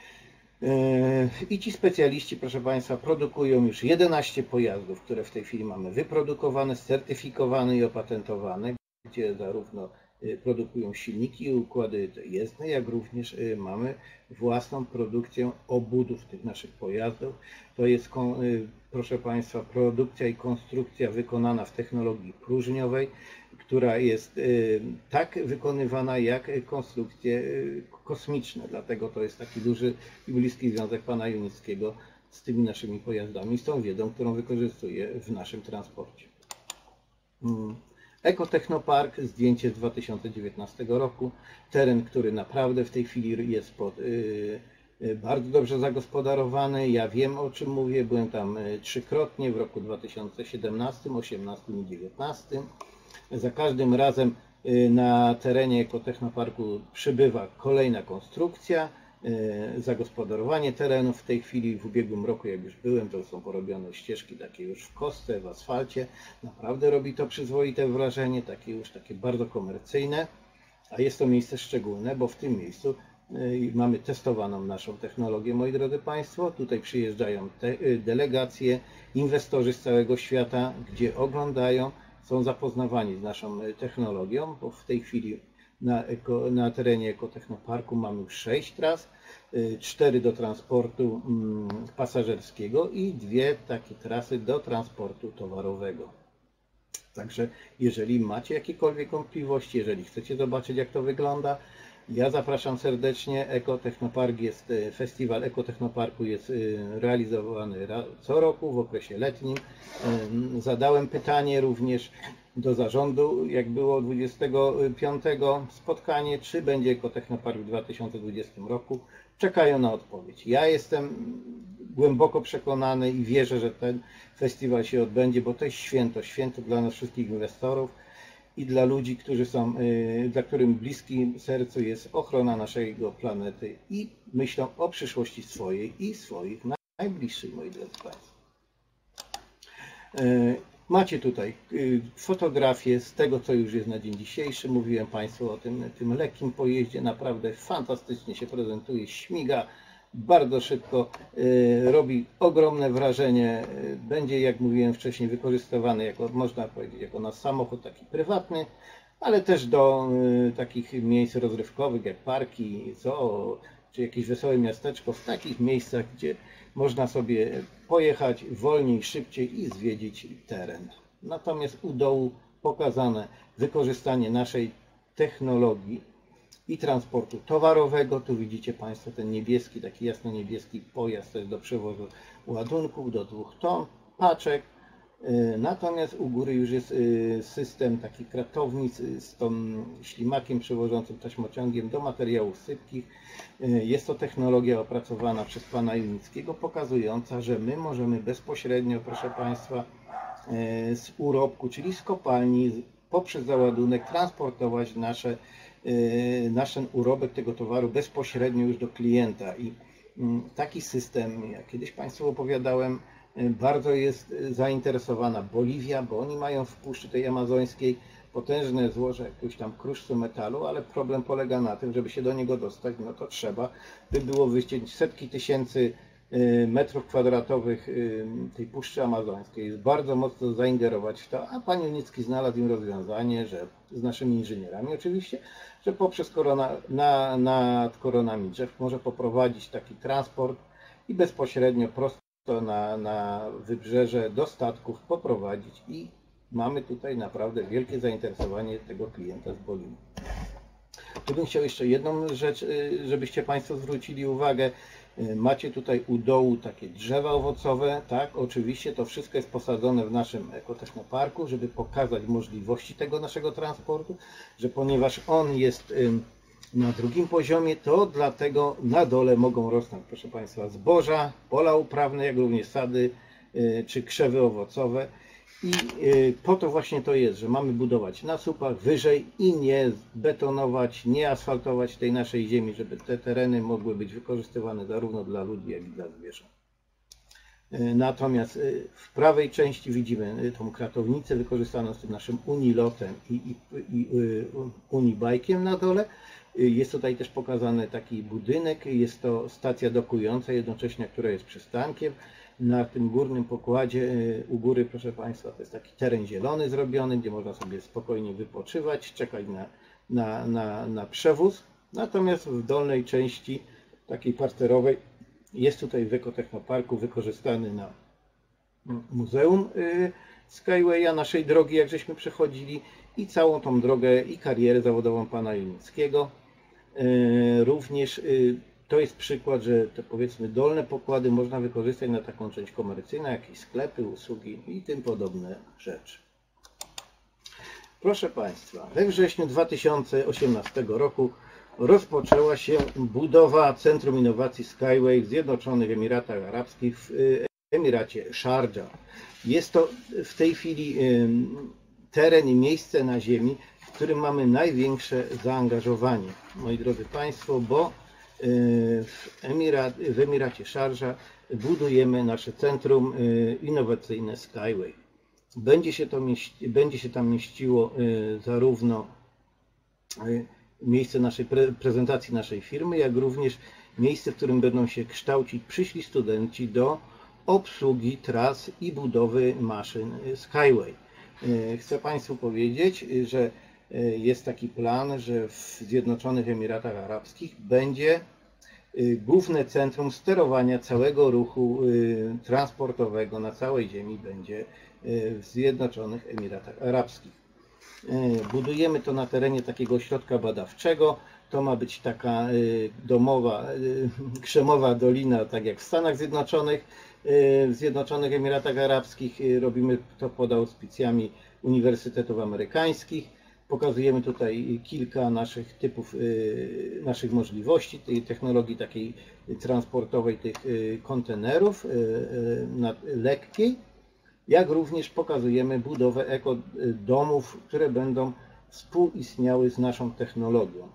I ci specjaliści, proszę Państwa, produkują już jedenaście pojazdów, które w tej chwili mamy wyprodukowane, certyfikowane i opatentowane, gdzie zarówno produkują silniki i układy jezdne, jak również mamy własną produkcję obudów tych naszych pojazdów. To jest, proszę Państwa, produkcja i konstrukcja wykonana w technologii próżniowej, która jest tak wykonywana jak konstrukcje kosmiczne. Dlatego to jest taki duży i bliski związek pana Junickiego z tymi naszymi pojazdami, z tą wiedzą, którą wykorzystuje w naszym transporcie. Ekotechnopark, zdjęcie z dwa tysiące dziewiętnastego roku. Teren, który naprawdę w tej chwili jest pod, y, y, bardzo dobrze zagospodarowany. Ja wiem, o czym mówię. Byłem tam trzykrotnie w roku dwa tysiące siedemnastym, osiemnastym i dziewiętnastym. Za każdym razem y, na terenie Ekotechnoparku przybywa kolejna konstrukcja, y, zagospodarowanie terenu. W tej chwili, w ubiegłym roku, jak już byłem, to są porobione ścieżki takie już w kostce, w asfalcie. Naprawdę robi to przyzwoite wrażenie, takie już takie bardzo komercyjne. A jest to miejsce szczególne, bo w tym miejscu y, mamy testowaną naszą technologię, moi drodzy Państwo. Tutaj przyjeżdżają te, y, delegacje, inwestorzy z całego świata, gdzie oglądają, są zapoznawani z naszą technologią, bo w tej chwili na, eko, na terenie Ekotechnoparku mamy już sześć tras, cztery do transportu pasażerskiego i dwie takie trasy do transportu towarowego. Także jeżeli macie jakiekolwiek wątpliwości, jeżeli chcecie zobaczyć, jak to wygląda, ja zapraszam serdecznie. Ekotechnopark jest, festiwal Ekotechnoparku jest realizowany co roku w okresie letnim. Zadałem pytanie również, do zarządu, jak było dwudziestego piątego spotkanie, czy będzie Ekotechnopark w dwa tysiące dwudziestym roku. Czekają na odpowiedź. Ja jestem głęboko przekonany i wierzę, że ten festiwal się odbędzie, bo to jest święto, święto dla nas wszystkich inwestorów i dla ludzi, którzy są, dla którym bliskim sercu jest ochrona naszego planety i myślą o przyszłości swojej i swoich najbliższych, moi drodzy Państwo. Macie tutaj fotografię z tego, co już jest na dzień dzisiejszy. Mówiłem Państwu o tym, tym lekkim pojeździe. Naprawdę fantastycznie się prezentuje, śmiga bardzo szybko, robi ogromne wrażenie. Będzie, jak mówiłem wcześniej, wykorzystywany jako, można powiedzieć, jako nasz samochód taki prywatny, ale też do takich miejsc rozrywkowych jak parki, zoo, czy jakieś wesołe miasteczko, w takich miejscach, gdzie można sobie pojechać wolniej, szybciej i zwiedzić teren. Natomiast u dołu pokazane wykorzystanie naszej technologii i transportu towarowego. Tu widzicie Państwo ten niebieski, taki jasno-niebieski pojazd, to jest do przewozu ładunków do dwóch ton, paczek. Natomiast u góry już jest system takich kratownic z tym ślimakiem przewożącym taśmociągiem do materiałów sypkich. Jest to technologia opracowana przez pana Junickiego, pokazująca, że my możemy bezpośrednio, proszę Państwa, z urobku, czyli z kopalni, poprzez załadunek transportować nasze, nasz urobek tego towaru bezpośrednio już do klienta. I taki system, jak kiedyś Państwu opowiadałem, bardzo jest zainteresowana Boliwia, bo oni mają w puszczy tej amazońskiej potężne złoże jakiegoś tam kruszcu metalu, ale problem polega na tym, żeby się do niego dostać, no to trzeba by było wyciąć setki tysięcy metrów kwadratowych tej puszczy amazońskiej, bardzo mocno zaingerować w to, a pan Junicki znalazł im rozwiązanie, że z naszymi inżynierami oczywiście, że poprzez korona, na, nad koronami drzew może poprowadzić taki transport i bezpośrednio prosto Na, na wybrzeże do statków poprowadzić i mamy tutaj naprawdę wielkie zainteresowanie tego klienta z Boliwii. Tu bym chciał jeszcze jedną rzecz, żebyście Państwo zwrócili uwagę. Macie tutaj u dołu takie drzewa owocowe, tak? Oczywiście to wszystko jest posadzone w naszym Ekotechnoparku, żeby pokazać możliwości tego naszego transportu, że ponieważ on jest na drugim poziomie, to dlatego na dole mogą rosnąć, proszę Państwa, zboża, pola uprawne, jak również sady czy krzewy owocowe. I po to właśnie to jest, że mamy budować na słupach wyżej i nie betonować, nie asfaltować tej naszej ziemi, żeby te tereny mogły być wykorzystywane zarówno dla ludzi, jak i dla zwierząt. Natomiast w prawej części widzimy tą kratownicę wykorzystaną z tym naszym unilotem i, i, i unibajkiem na dole. Jest tutaj też pokazany taki budynek, jest to stacja dokująca jednocześnie, która jest przystankiem. Na tym górnym pokładzie u góry, proszę Państwa, to jest taki teren zielony zrobiony, gdzie można sobie spokojnie wypoczywać, czekać na, na, na, na przewóz. Natomiast w dolnej części takiej parterowej jest tutaj w Ekotechnoparku wykorzystany na muzeum Skywaya, naszej drogi, jak żeśmy przechodzili, i całą tą drogę i karierę zawodową pana Junickiego. Również to jest przykład, że te, powiedzmy, dolne pokłady można wykorzystać na taką część komercyjną, jakieś sklepy, usługi i tym podobne rzeczy. Proszę Państwa, we wrześniu dwa tysiące osiemnastego roku rozpoczęła się budowa Centrum Innowacji Skyway w Zjednoczonych Emiratach Arabskich w Emiracie Sharjah. Jest to w tej chwili teren i miejsce na ziemi, w którym mamy największe zaangażowanie, moi drodzy Państwo, bo w, Emirat, w Emiracie Sharjah budujemy nasze Centrum Innowacyjne Skyway. Będzie się, to mieści, będzie się tam mieściło zarówno miejsce naszej pre, prezentacji naszej firmy, jak również miejsce, w którym będą się kształcić przyszli studenci do obsługi tras i budowy maszyn Skyway. Chcę Państwu powiedzieć, że jest taki plan, że w Zjednoczonych Emiratach Arabskich będzie główne centrum sterowania całego ruchu transportowego na całej ziemi będzie w Zjednoczonych Emiratach Arabskich. Budujemy to na terenie takiego ośrodka badawczego. To ma być taka domowa, krzemowa dolina, tak jak w Stanach Zjednoczonych. W Zjednoczonych Emiratach Arabskich robimy to pod auspicjami uniwersytetów amerykańskich. Pokazujemy tutaj kilka naszych typów, naszych możliwości, tej technologii takiej transportowej, tych kontenerów lekkiej, jak również pokazujemy budowę ekodomów, które będą współistniały z naszą technologią.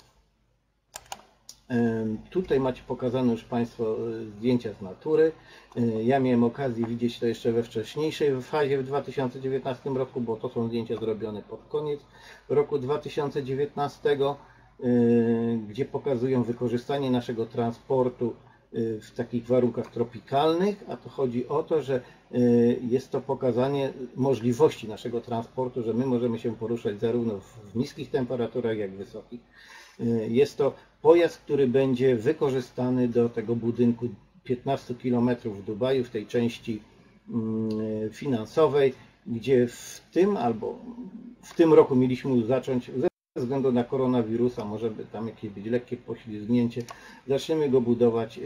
Tutaj macie pokazane już Państwo zdjęcia z natury. Ja miałem okazję widzieć to jeszcze we wcześniejszej fazie w dwa tysiące dziewiętnastym roku, bo to są zdjęcia zrobione pod koniec roku dwa tysiące dziewiętnastego, gdzie pokazują wykorzystanie naszego transportu w takich warunkach tropikalnych, a to chodzi o to, że jest to pokazanie możliwości naszego transportu, że my możemy się poruszać zarówno w niskich temperaturach, jak i wysokich. Jest to pojazd, który będzie wykorzystany do tego budynku piętnaście kilometrów w Dubaju, w tej części finansowej, gdzie w tym albo w tym roku mieliśmy zacząć, ze względu na koronawirusa, może by tam jakieś być lekkie poślizgnięcie, zaczniemy go budować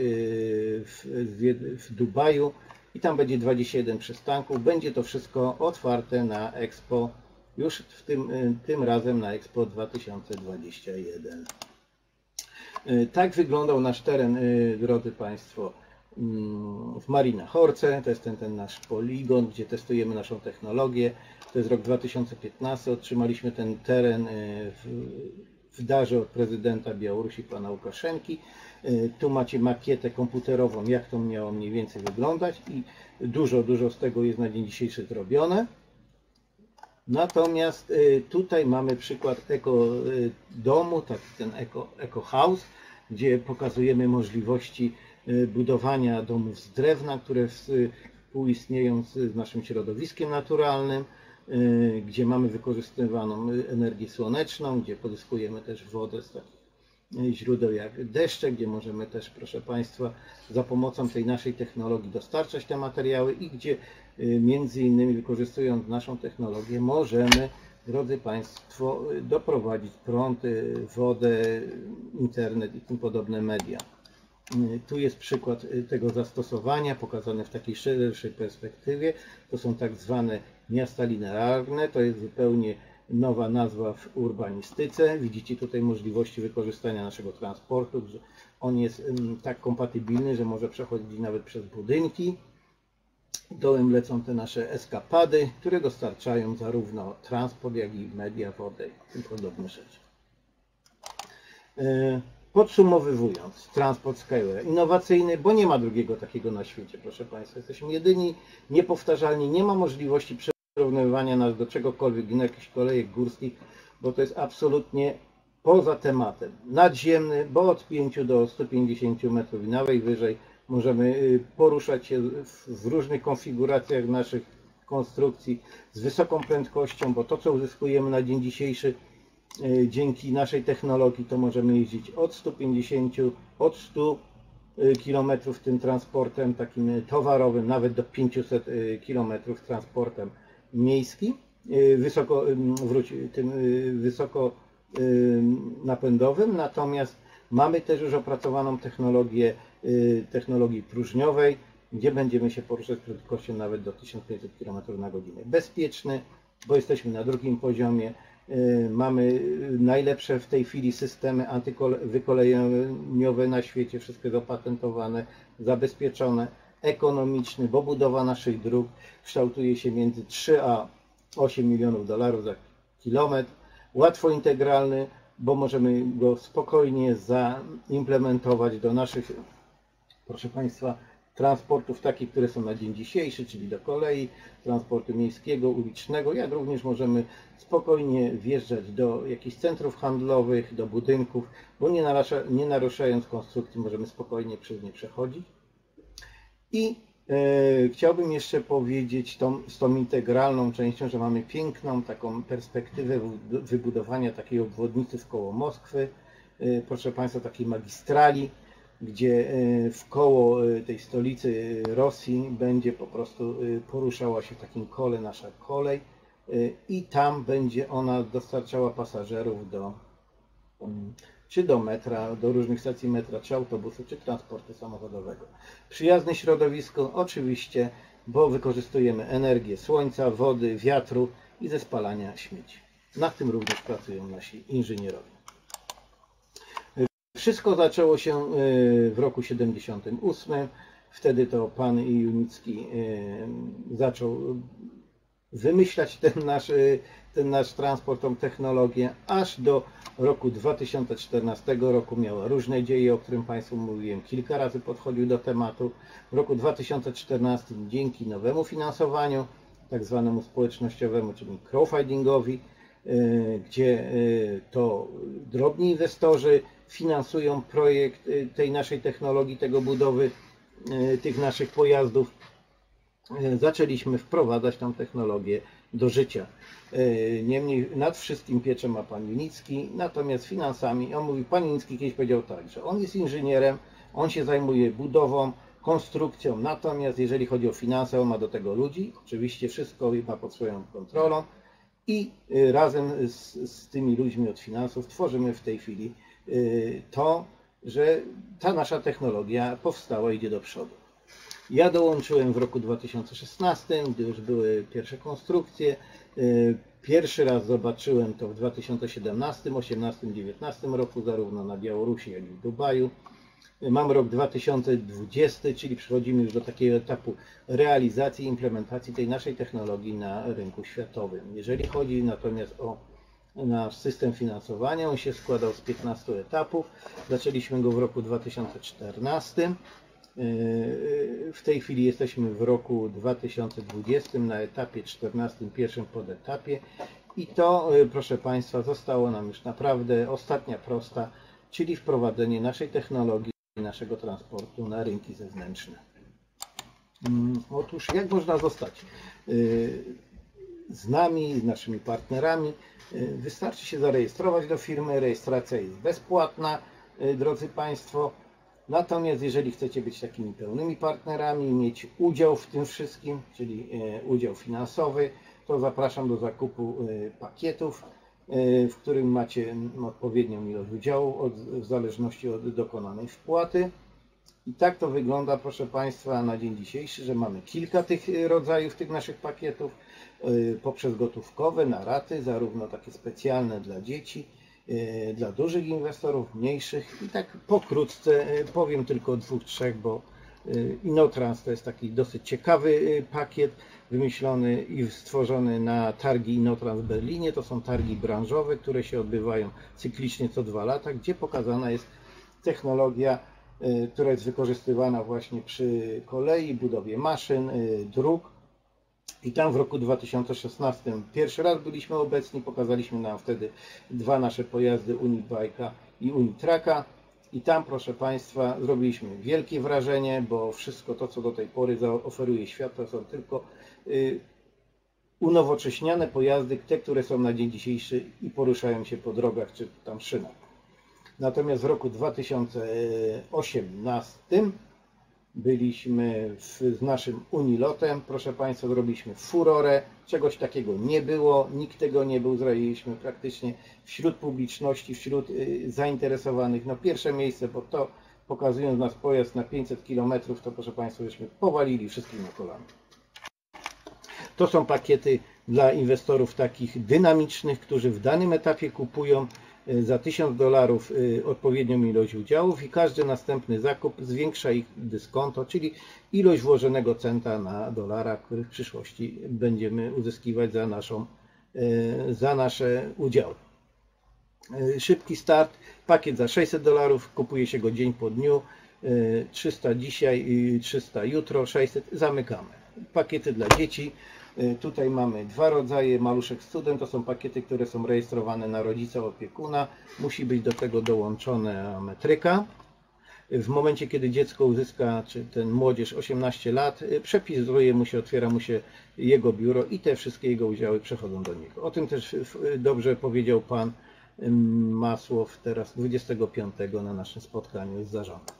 w, w Dubaju i tam będzie dwadzieścia jeden przystanków. Będzie to wszystko otwarte na Expo, już w tym, tym razem na Expo dwa tysiące dwudziesty pierwszy. Tak wyglądał nasz teren, drodzy Państwo, w Marina Horce. To jest ten, ten nasz poligon, gdzie testujemy naszą technologię. To jest rok dwa tysiące piętnasty. Otrzymaliśmy ten teren w, w darze od prezydenta Białorusi, pana Łukaszenki. Tu macie makietę komputerową, jak to miało mniej więcej wyglądać i dużo, dużo z tego jest na dzień dzisiejszy zrobione. Natomiast tutaj mamy przykład eko domu, taki ten eko, eko house, gdzie pokazujemy możliwości budowania domów z drewna, które współistnieją z naszym środowiskiem naturalnym, gdzie mamy wykorzystywaną energię słoneczną, gdzie pozyskujemy też wodę z takich źródeł jak deszcze, gdzie możemy też, proszę Państwa, za pomocą tej naszej technologii dostarczać te materiały i gdzie między innymi wykorzystując naszą technologię możemy, drodzy Państwo, doprowadzić prąd, wodę, internet i tym podobne media. Tu jest przykład tego zastosowania pokazany w takiej szerszej perspektywie. To są tak zwane miasta linearne, to jest zupełnie nowa nazwa w urbanistyce. Widzicie tutaj możliwości wykorzystania naszego transportu, że on jest tak kompatybilny, że może przechodzić nawet przez budynki. Dołem lecą te nasze eskapady, które dostarczają zarówno transport, jak i media, wodę i tym podobne rzeczy. Podsumowując, transport Skyware innowacyjny, bo nie ma drugiego takiego na świecie, proszę Państwa. Jesteśmy jedyni, niepowtarzalni, nie ma możliwości przyrównywania nas do czegokolwiek innego, jakichś kolejek górskich, bo to jest absolutnie poza tematem. Nadziemny, bo od pięciu do stu pięćdziesięciu metrów i nawet wyżej możemy poruszać się w różnych konfiguracjach naszych konstrukcji z wysoką prędkością, bo to, co uzyskujemy na dzień dzisiejszy dzięki naszej technologii, to możemy jeździć od stu pięćdziesięciu, od stu kilometrów tym transportem takim towarowym, nawet do pięciuset kilometrów transportem miejskim, wysoko, wróć, tym wysoko napędowym. Natomiast mamy też już opracowaną technologię technologii próżniowej, gdzie będziemy się poruszać z prędkością nawet do tysiąca pięciuset kilometrów na godzinę. Bezpieczny, bo jesteśmy na drugim poziomie. Mamy najlepsze w tej chwili systemy antywykoleniowe na świecie, wszystkie zapatentowane, zabezpieczone, ekonomiczny, bo budowa naszych dróg kształtuje się między trzy a osiem milionów dolarów za kilometr. Łatwo integralny, bo możemy go spokojnie zaimplementować do naszych, proszę Państwa, transportów takich, które są na dzień dzisiejszy, czyli do kolei, transportu miejskiego, ulicznego, jak również możemy spokojnie wjeżdżać do jakichś centrów handlowych, do budynków, bo nie, narusza, nie naruszając konstrukcji możemy spokojnie przez nie przechodzić. I e, chciałbym jeszcze powiedzieć tą, z tą integralną częścią, że mamy piękną taką perspektywę wybudowania takiej obwodnicy wkoło Moskwy, e, proszę Państwa, takiej magistrali, gdzie wkoło tej stolicy Rosji będzie po prostu poruszała się w takim kole nasza kolej i tam będzie ona dostarczała pasażerów do, czy do metra, do różnych stacji metra, czy autobusu, czy transportu samochodowego. Przyjazne środowisko oczywiście, bo wykorzystujemy energię słońca, wody, wiatru i ze spalania śmieci. Nad tym również pracują nasi inżynierowie. Wszystko zaczęło się w roku siedemdziesiątym ósmym. Wtedy to pan Junicki zaczął wymyślać ten nasz, ten nasz transport, tą technologię, aż do roku dwa tysiące czternastego roku miała różne dzieje, o którym Państwu mówiłem, kilka razy podchodził do tematu. W roku dwa tysiące czternastym dzięki nowemu finansowaniu, tak zwanemu społecznościowemu, czyli crowdfundingowi, gdzie to drobni inwestorzy finansują projekt tej naszej technologii, tego budowy tych naszych pojazdów, zaczęliśmy wprowadzać tą technologię do życia. Niemniej nad wszystkim pieczę ma pan Junicki, natomiast finansami, on mówi, pan Junicki kiedyś powiedział tak, że on jest inżynierem, on się zajmuje budową, konstrukcją, natomiast jeżeli chodzi o finanse, on ma do tego ludzi, oczywiście wszystko ma pod swoją kontrolą i razem z, z tymi ludźmi od finansów tworzymy w tej chwili to, że ta nasza technologia powstała i idzie do przodu. Ja dołączyłem w roku dwa tysiące szesnastym, gdy już były pierwsze konstrukcje. Pierwszy raz zobaczyłem to w dwa tysiące siedemnastym, osiemnastym, dziewiętnastym roku, zarówno na Białorusi, jak i w Dubaju. Mam rok dwa tysiące dwudziesty, czyli przechodzimy już do takiego etapu realizacji, implementacji tej naszej technologii na rynku światowym. Jeżeli chodzi natomiast o nasz system finansowania, on się składał z piętnastu etapów. Zaczęliśmy go w roku dwa tysiące czternastym. W tej chwili jesteśmy w roku dwa tysiące dwudziestym na etapie czternastym, pierwszym podetapie. I to, proszę Państwa, zostało nam już naprawdę ostatnia prosta, czyli wprowadzenie naszej technologii, naszego transportu na rynki zewnętrzne. Otóż jak można zostać z nami, z naszymi partnerami? Wystarczy się zarejestrować do firmy, rejestracja jest bezpłatna, drodzy Państwo. Natomiast jeżeli chcecie być takimi pełnymi partnerami, mieć udział w tym wszystkim, czyli udział finansowy, to zapraszam do zakupu pakietów, w którym macie odpowiednią ilość udziału od, w zależności od dokonanej wpłaty. I tak to wygląda, proszę Państwa, na dzień dzisiejszy, że mamy kilka tych rodzajów tych naszych pakietów, poprzez gotówkowe, na raty, zarówno takie specjalne dla dzieci, dla dużych inwestorów, mniejszych. I tak pokrótce powiem tylko o dwóch, trzech, bo InnoTrans to jest taki dosyć ciekawy pakiet, wymyślony i stworzony na targi InnoTrans w Berlinie. To są targi branżowe, które się odbywają cyklicznie co dwa lata, gdzie pokazana jest technologia, która jest wykorzystywana właśnie przy kolei, budowie maszyn, dróg. I tam w roku dwa tysiące szesnastym pierwszy raz byliśmy obecni, pokazaliśmy nam wtedy dwa nasze pojazdy Unibike'a i Unitraka. I tam, proszę Państwa, zrobiliśmy wielkie wrażenie, bo wszystko to, co do tej pory zaoferuje świat, to są tylko y, unowocześniane pojazdy, te, które są na dzień dzisiejszy i poruszają się po drogach czy tam szynach. Natomiast w roku dwa tysiące osiemnastym byliśmy w, z naszym Unilotem, proszę Państwa, zrobiliśmy furorę, czegoś takiego nie było, nikt tego nie był, zrobiliśmy praktycznie wśród publiczności, wśród y, zainteresowanych, no pierwsze miejsce, bo to pokazując nas pojazd na pięćset kilometrów, to proszę Państwa, żeśmy powalili wszystkich na kolana. To są pakiety dla inwestorów takich dynamicznych, którzy w danym etapie kupują za tysiąc dolarów odpowiednią ilość udziałów i każdy następny zakup zwiększa ich dyskonto, czyli ilość włożonego centa na dolara, który w przyszłości będziemy uzyskiwać za, naszą, za nasze udziały. Szybki start, pakiet za sześćset dolarów, kupuje się go dzień po dniu, trzysta dzisiaj, trzysta jutro, sześćset, zamykamy. Pakiety dla dzieci. Tutaj mamy dwa rodzaje, Maluszek Student, to są pakiety, które są rejestrowane na rodzica opiekuna. Musi być do tego dołączona metryka. W momencie, kiedy dziecko uzyska, czy ten młodzież osiemnaście lat, przepisuje mu się, otwiera mu się jego biuro i te wszystkie jego udziały przechodzą do niego. O tym też dobrze powiedział pan Masłow teraz dwudziestego piątego na naszym spotkaniu z zarządem.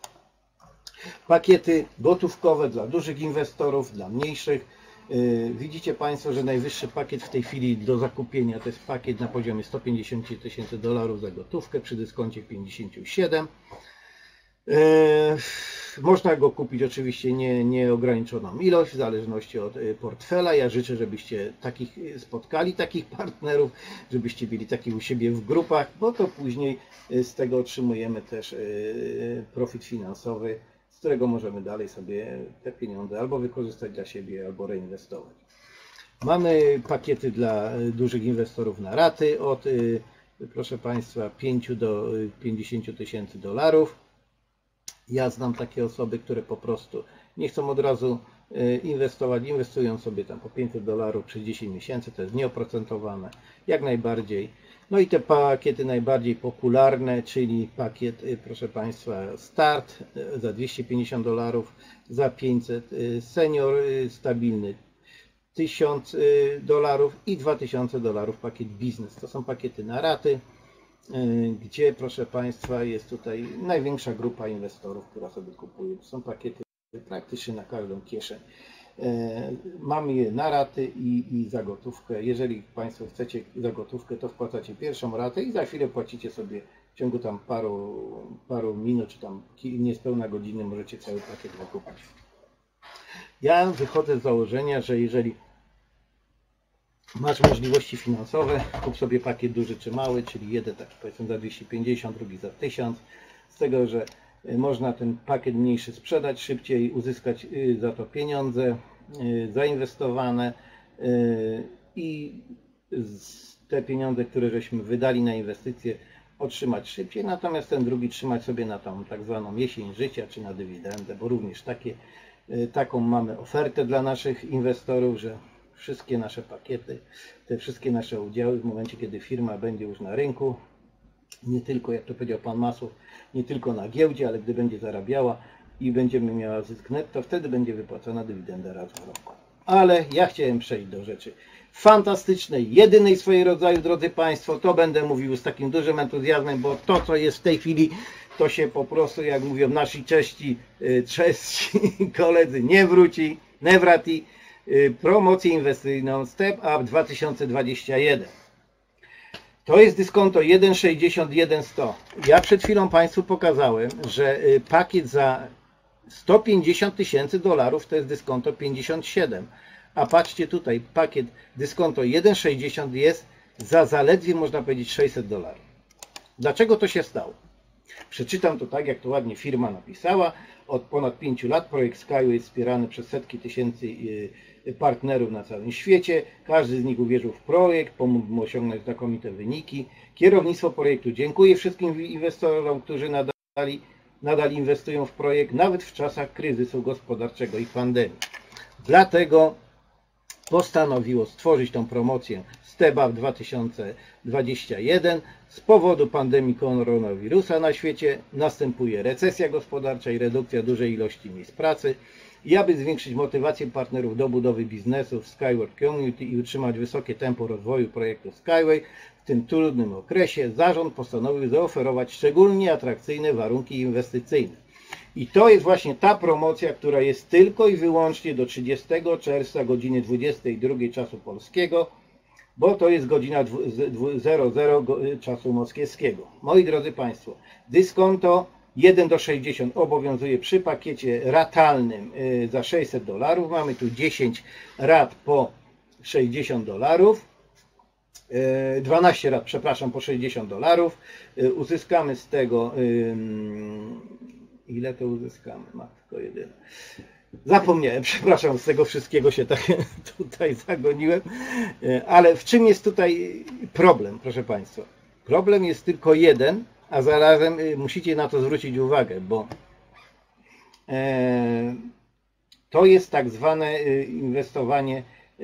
Pakiety gotówkowe dla dużych inwestorów, dla mniejszych. Widzicie Państwo, że najwyższy pakiet w tej chwili do zakupienia to jest pakiet na poziomie sto pięćdziesiąt tysięcy dolarów za gotówkę przy dyskoncie pięćdziesiąt siedem. E, Można go kupić oczywiście nie, nieograniczoną ilość, w zależności od portfela. Ja życzę, żebyście takich spotkali, takich partnerów, żebyście byli takich u siebie w grupach, bo to później z tego otrzymujemy też profit finansowy, z którego możemy dalej sobie te pieniądze albo wykorzystać dla siebie, albo reinwestować. Mamy pakiety dla dużych inwestorów na raty od, proszę Państwa, pięciu do pięćdziesięciu tysięcy dolarów. Ja znam takie osoby, które po prostu nie chcą od razu inwestować, inwestują sobie tam po pięćset dolarów przez dziesięć miesięcy, to jest nieoprocentowane, jak najbardziej. No i te pakiety najbardziej popularne, czyli pakiet, proszę Państwa, Start za dwieście pięćdziesiąt dolarów, za pięćset, Senior stabilny tysiąc dolarów i dwa tysiące dolarów pakiet Biznes. To są pakiety na raty, gdzie, proszę Państwa, jest tutaj największa grupa inwestorów, która sobie kupuje. To są pakiety praktycznie na każdą kieszeń. Mamy je na raty i, i za gotówkę. Jeżeli Państwo chcecie za gotówkę, to wpłacacie pierwszą ratę i za chwilę płacicie sobie w ciągu tam paru, paru minut, czy tam niespełna godziny możecie cały pakiet wykupić. Ja wychodzę z założenia, że jeżeli masz możliwości finansowe, kup sobie pakiet duży czy mały, czyli jeden taki powiedzmy za dwieście pięćdziesiąt, drugi za tysiąc, z tego, że można ten pakiet mniejszy sprzedać szybciej, uzyskać za to pieniądze zainwestowane i te pieniądze, które żeśmy wydali na inwestycje, otrzymać szybciej, natomiast ten drugi trzymać sobie na tą tak zwaną jesień życia, czy na dywidendę, bo również takie, taką mamy ofertę dla naszych inwestorów, że wszystkie nasze pakiety, te wszystkie nasze udziały w momencie, kiedy firma będzie już na rynku, nie tylko, jak to powiedział Pan Masłow, nie tylko na giełdzie, ale gdy będzie zarabiała i będziemy miała zysk netto, wtedy będzie wypłacona dywidenda raz w roku. Ale ja chciałem przejść do rzeczy fantastycznej, jedynej w swojej rodzaju, drodzy Państwo. To będę mówił z takim dużym entuzjazmem, bo to, co jest w tej chwili, to się po prostu, jak mówią nasi cześci, cześci koledzy, nie wróci, nie wrati. Promocję inwestycyjną Step Up dwa tysiące dwudziesty pierwszy. To jest dyskonto jeden sześćdziesiąt jeden sto. Ja przed chwilą Państwu pokazałem, że pakiet za sto pięćdziesiąt tysięcy dolarów to jest dyskonto pięćdziesiąt siedem. A patrzcie tutaj, pakiet dyskonto jeden sześćdziesiąt jest za zaledwie, można powiedzieć, sześćset dolarów. Dlaczego to się stało? Przeczytam to tak, jak to ładnie firma napisała. Od ponad pięciu lat projekt Skyway jest wspierany przez setki tysięcy partnerów na całym świecie. Każdy z nich uwierzył w projekt, pomógł mu osiągnąć znakomite wyniki. Kierownictwo projektu dziękuję wszystkim inwestorom, którzy nadal, nadal inwestują w projekt, nawet w czasach kryzysu gospodarczego i pandemii. Dlatego postanowiło stworzyć tą promocję Step Up dwa tysiące dwudziesty pierwszy. Z powodu pandemii koronawirusa na świecie następuje recesja gospodarcza i redukcja dużej ilości miejsc pracy. I aby zwiększyć motywację partnerów do budowy biznesu w Skyward Community i utrzymać wysokie tempo rozwoju projektu Skyway w tym trudnym okresie, zarząd postanowił zaoferować szczególnie atrakcyjne warunki inwestycyjne. I to jest właśnie ta promocja, która jest tylko i wyłącznie do trzydziestego czerwca godziny dwudziestej drugiej czasu polskiego, bo to jest godzina zero zero czasu moskiewskiego. Moi drodzy Państwo, dyskonto jeden do sześćdziesięciu obowiązuje przy pakiecie ratalnym za sześćset dolarów. Mamy tu dziesięć rat po sześćdziesiąt dolarów. dwanaście rat, przepraszam, po sześćdziesiąt dolarów. Uzyskamy z tego... Ile to uzyskamy? Matko jedyna. Zapomniałem, przepraszam, z tego wszystkiego się tak tutaj zagoniłem. Ale w czym jest tutaj problem, proszę Państwa? Problem jest tylko jeden, a zarazem musicie na to zwrócić uwagę, bo to jest tak zwane inwestowanie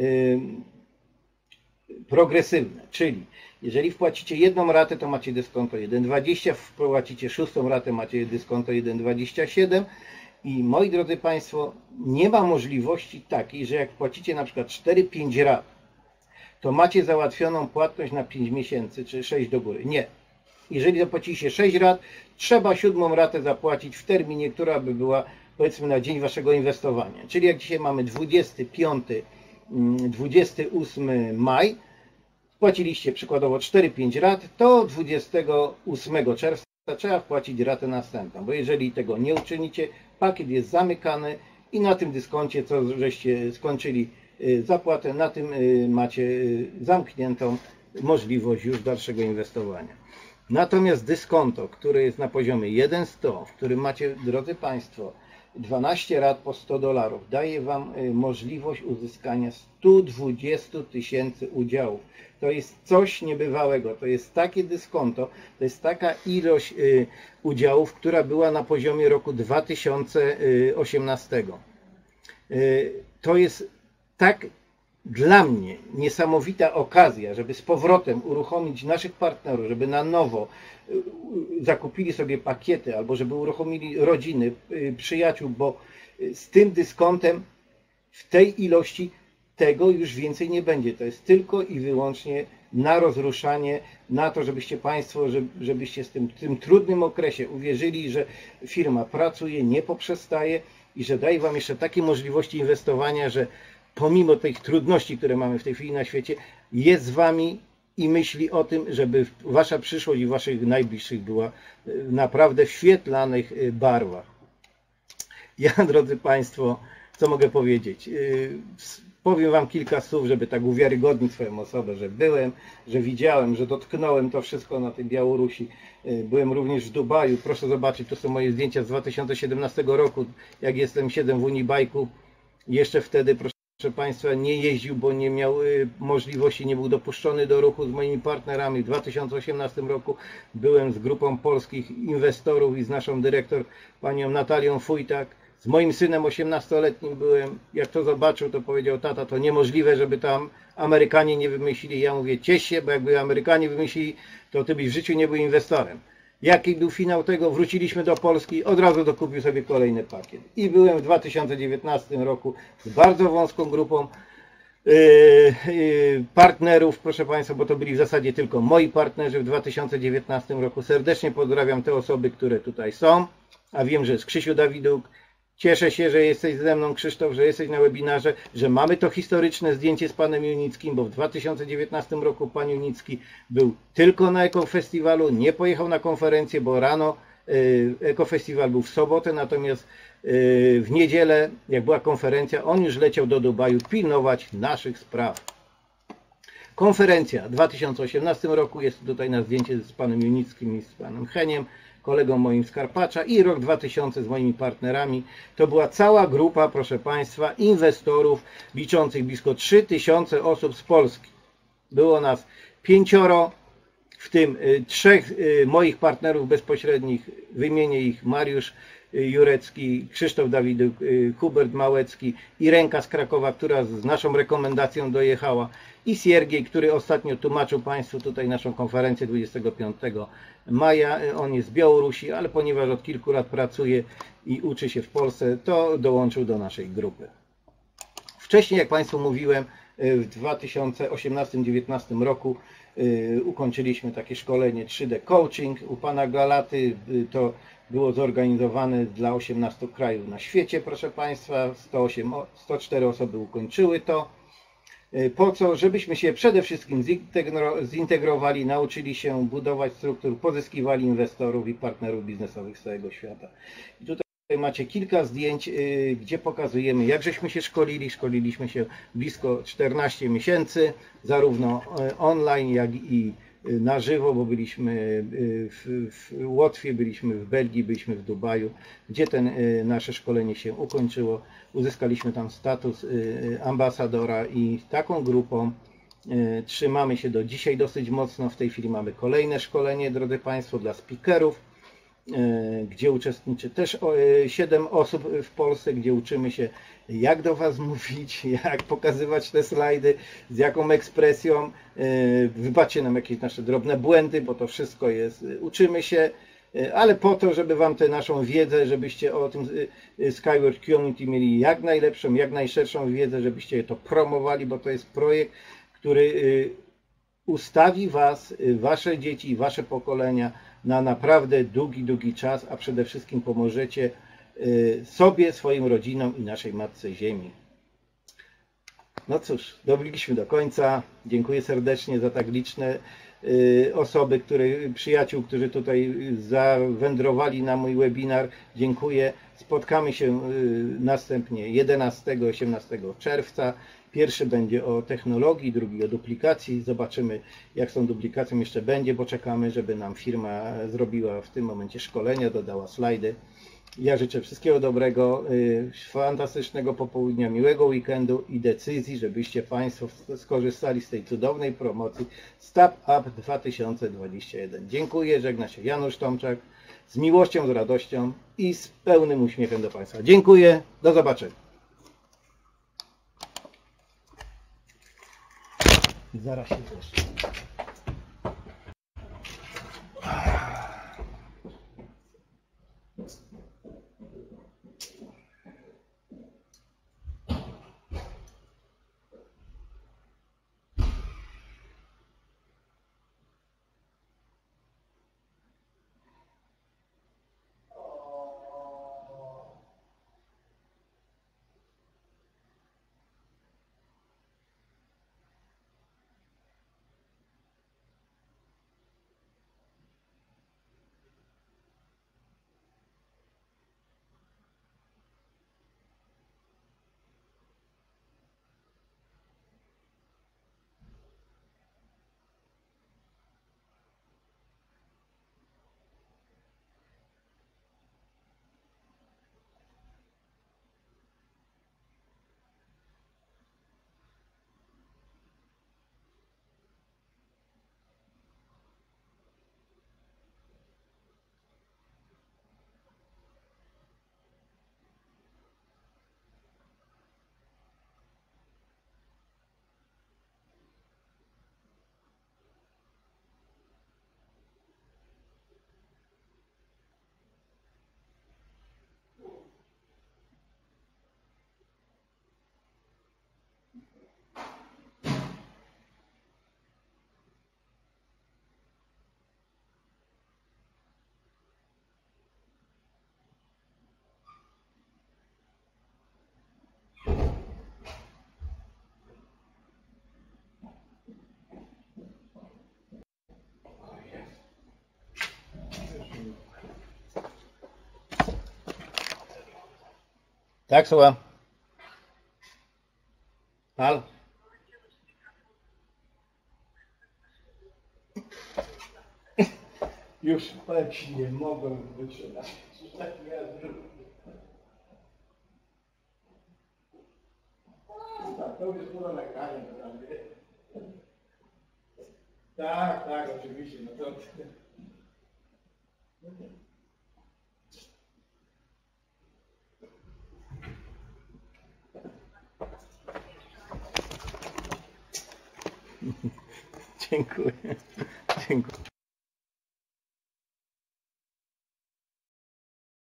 progresywne, czyli jeżeli wpłacicie jedną ratę, to macie dyskonto jeden dwadzieścia, wpłacicie szóstą ratę, macie dyskonto jeden dwadzieścia siedem i moi drodzy Państwo, nie ma możliwości takiej, że jak wpłacicie na przykład cztery pięć rat, to macie załatwioną płatność na pięć miesięcy, czy sześć do góry. Nie. Jeżeli zapłaciliście sześć rat, trzeba siódmą ratę zapłacić w terminie, która by była, powiedzmy, na dzień Waszego inwestowania. Czyli jak dzisiaj mamy dwudziesty piąty, dwudziesty ósmy maj, płaciliście przykładowo cztery pięć rat, to dwudziestego ósmego czerwca trzeba wpłacić ratę następną, bo jeżeli tego nie uczynicie, pakiet jest zamykany i na tym dyskoncie, co żeście skończyli zapłatę, na tym macie zamkniętą możliwość już dalszego inwestowania. Natomiast dyskonto, które jest na poziomie jeden sto, w którym macie, drodzy Państwo, dwanaście rat po sto dolarów, daje Wam możliwość uzyskania stu dwudziestu tysięcy udziałów. To jest coś niebywałego, to jest takie dyskonto, to jest taka ilość udziałów, która była na poziomie roku dwa tysiące osiemnastego. To jest tak dla mnie niesamowita okazja, żeby z powrotem uruchomić naszych partnerów, żeby na nowo zakupili sobie pakiety albo żeby uruchomili rodziny, przyjaciół, bo z tym dyskontem w tej ilości tego już więcej nie będzie. To jest tylko i wyłącznie na rozruszanie, na to, żebyście Państwo, żebyście z tym, tym trudnym okresie uwierzyli, że firma pracuje, nie poprzestaje i że daje Wam jeszcze takie możliwości inwestowania, że pomimo tych trudności, które mamy w tej chwili na świecie, jest z Wami i myśli o tym, żeby Wasza przyszłość i Waszych najbliższych była naprawdę w świetlanych barwach. Ja, drodzy Państwo, co mogę powiedzieć? Powiem Wam kilka słów, żeby tak uwiarygodnić swoją osobę, że byłem, że widziałem, że dotknąłem to wszystko na tej Białorusi. Byłem również w Dubaju. Proszę zobaczyć, to są moje zdjęcia z dwa tysiące siedemnastego roku, jak jestem, siedzę w Unibike'u. Jeszcze wtedy, proszę Proszę Państwa, nie jeździł, bo nie miał możliwości, nie był dopuszczony do ruchu z moimi partnerami. W dwa tysiące osiemnastym roku byłem z grupą polskich inwestorów i z naszą dyrektor, panią Natalią Fujtak. Z moim synem osiemnastoletnim byłem. Jak to zobaczył, to powiedział: tata, to niemożliwe, żeby tam Amerykanie nie wymyślili. Ja mówię: ciesz się, bo jakby Amerykanie wymyślili, to ty byś w życiu nie był inwestorem. Jaki był finał tego? Wróciliśmy do Polski, od razu dokupił sobie kolejny pakiet. I byłem w dwa tysiące dziewiętnastym roku z bardzo wąską grupą yy, yy, partnerów, proszę Państwa, bo to byli w zasadzie tylko moi partnerzy w dwa tysiące dziewiętnastym roku. Serdecznie pozdrawiam te osoby, które tutaj są, a wiem, że jest Krzysiu Dawiduk. Cieszę się, że jesteś ze mną, Krzysztof, że jesteś na webinarze, że mamy to historyczne zdjęcie z panem Junickim, bo w dwa tysiące dziewiętnastym roku pan Junicki był tylko na Ekofestiwalu, nie pojechał na konferencję, bo rano Ekofestiwal był w sobotę, natomiast w niedzielę, jak była konferencja, on już leciał do Dubaju pilnować naszych spraw. Konferencja w dwa tysiące osiemnastym roku, jest tutaj na zdjęcie z panem Junickim i z panem Heniem, kolegą moim z Karpacza, i rok dwa tysiące z moimi partnerami. To była cała grupa, proszę Państwa, inwestorów liczących blisko trzy tysiące osób z Polski. Było nas pięcioro, w tym trzech moich partnerów bezpośrednich, wymienię ich: Mariusz Jurecki, Krzysztof Dawiduk, Hubert Małecki i Ręka z Krakowa, która z naszą rekomendacją dojechała, i Siergiej, który ostatnio tłumaczył Państwu tutaj naszą konferencję dwudziestego piątego maja. On jest z Białorusi, ale ponieważ od kilku lat pracuje i uczy się w Polsce, to dołączył do naszej grupy. Wcześniej, jak Państwu mówiłem, w dwa tysiące osiemnastym dziewiętnastym roku ukończyliśmy takie szkolenie trzy D Coaching u pana Galaty. To było zorganizowane dla osiemnastu krajów na świecie, proszę Państwa. sto osiem, sto cztery osoby ukończyły to. Po co? Żebyśmy się przede wszystkim zintegrowali, nauczyli się budować struktur, pozyskiwali inwestorów i partnerów biznesowych z całego świata. I tutaj macie kilka zdjęć, gdzie pokazujemy, jak żeśmy się szkolili. Szkoliliśmy się blisko czternaście miesięcy, zarówno online, jak i na żywo, bo byliśmy w, w Łotwie, byliśmy w Belgii, byliśmy w Dubaju, gdzie ten nasze szkolenie się ukończyło. Uzyskaliśmy tam status ambasadora i taką grupą trzymamy się do dzisiaj dosyć mocno. W tej chwili mamy kolejne szkolenie, drodzy Państwo, dla speakerów, gdzie uczestniczy też siedem osób w Polsce, gdzie uczymy się, jak do Was mówić, jak pokazywać te slajdy, z jaką ekspresją. Wybaczcie nam jakieś nasze drobne błędy, bo to wszystko jest, uczymy się, ale po to, żeby Wam tę naszą wiedzę, żebyście o tym Skyward Community mieli jak najlepszą, jak najszerszą wiedzę, żebyście to promowali, bo to jest projekt, który ustawi Was, Wasze dzieci i Wasze pokolenia na naprawdę długi, długi czas, a przede wszystkim pomożecie sobie, swoim rodzinom i naszej Matce Ziemi. No cóż, dobiliśmy do końca. Dziękuję serdecznie za tak liczne y, osoby, które, przyjaciół, którzy tutaj zawędrowali na mój webinar. Dziękuję. Spotkamy się y, następnie jedenastego do osiemnastego czerwca. Pierwszy będzie o technologii, drugi o duplikacji. Zobaczymy, jak z tą duplikacją jeszcze będzie, bo czekamy, żeby nam firma zrobiła w tym momencie szkolenia, dodała slajdy. Ja życzę wszystkiego dobrego, fantastycznego popołudnia, miłego weekendu i decyzji, żebyście Państwo skorzystali z tej cudownej promocji StartUp dwa tysiące dwudziesty pierwszy. Dziękuję, żegna się Janusz Tomczak, z miłością, z radością i z pełnym uśmiechem do Państwa. Dziękuję, do zobaczenia. Zaraz się zresztą. Tak, słucham. Halo? Już peć nie mogłem wytrzymać. Tak miałem. Tak, to już było nagranie. Tak, tak, oczywiście. No to... Dziękuję. Dziękuję.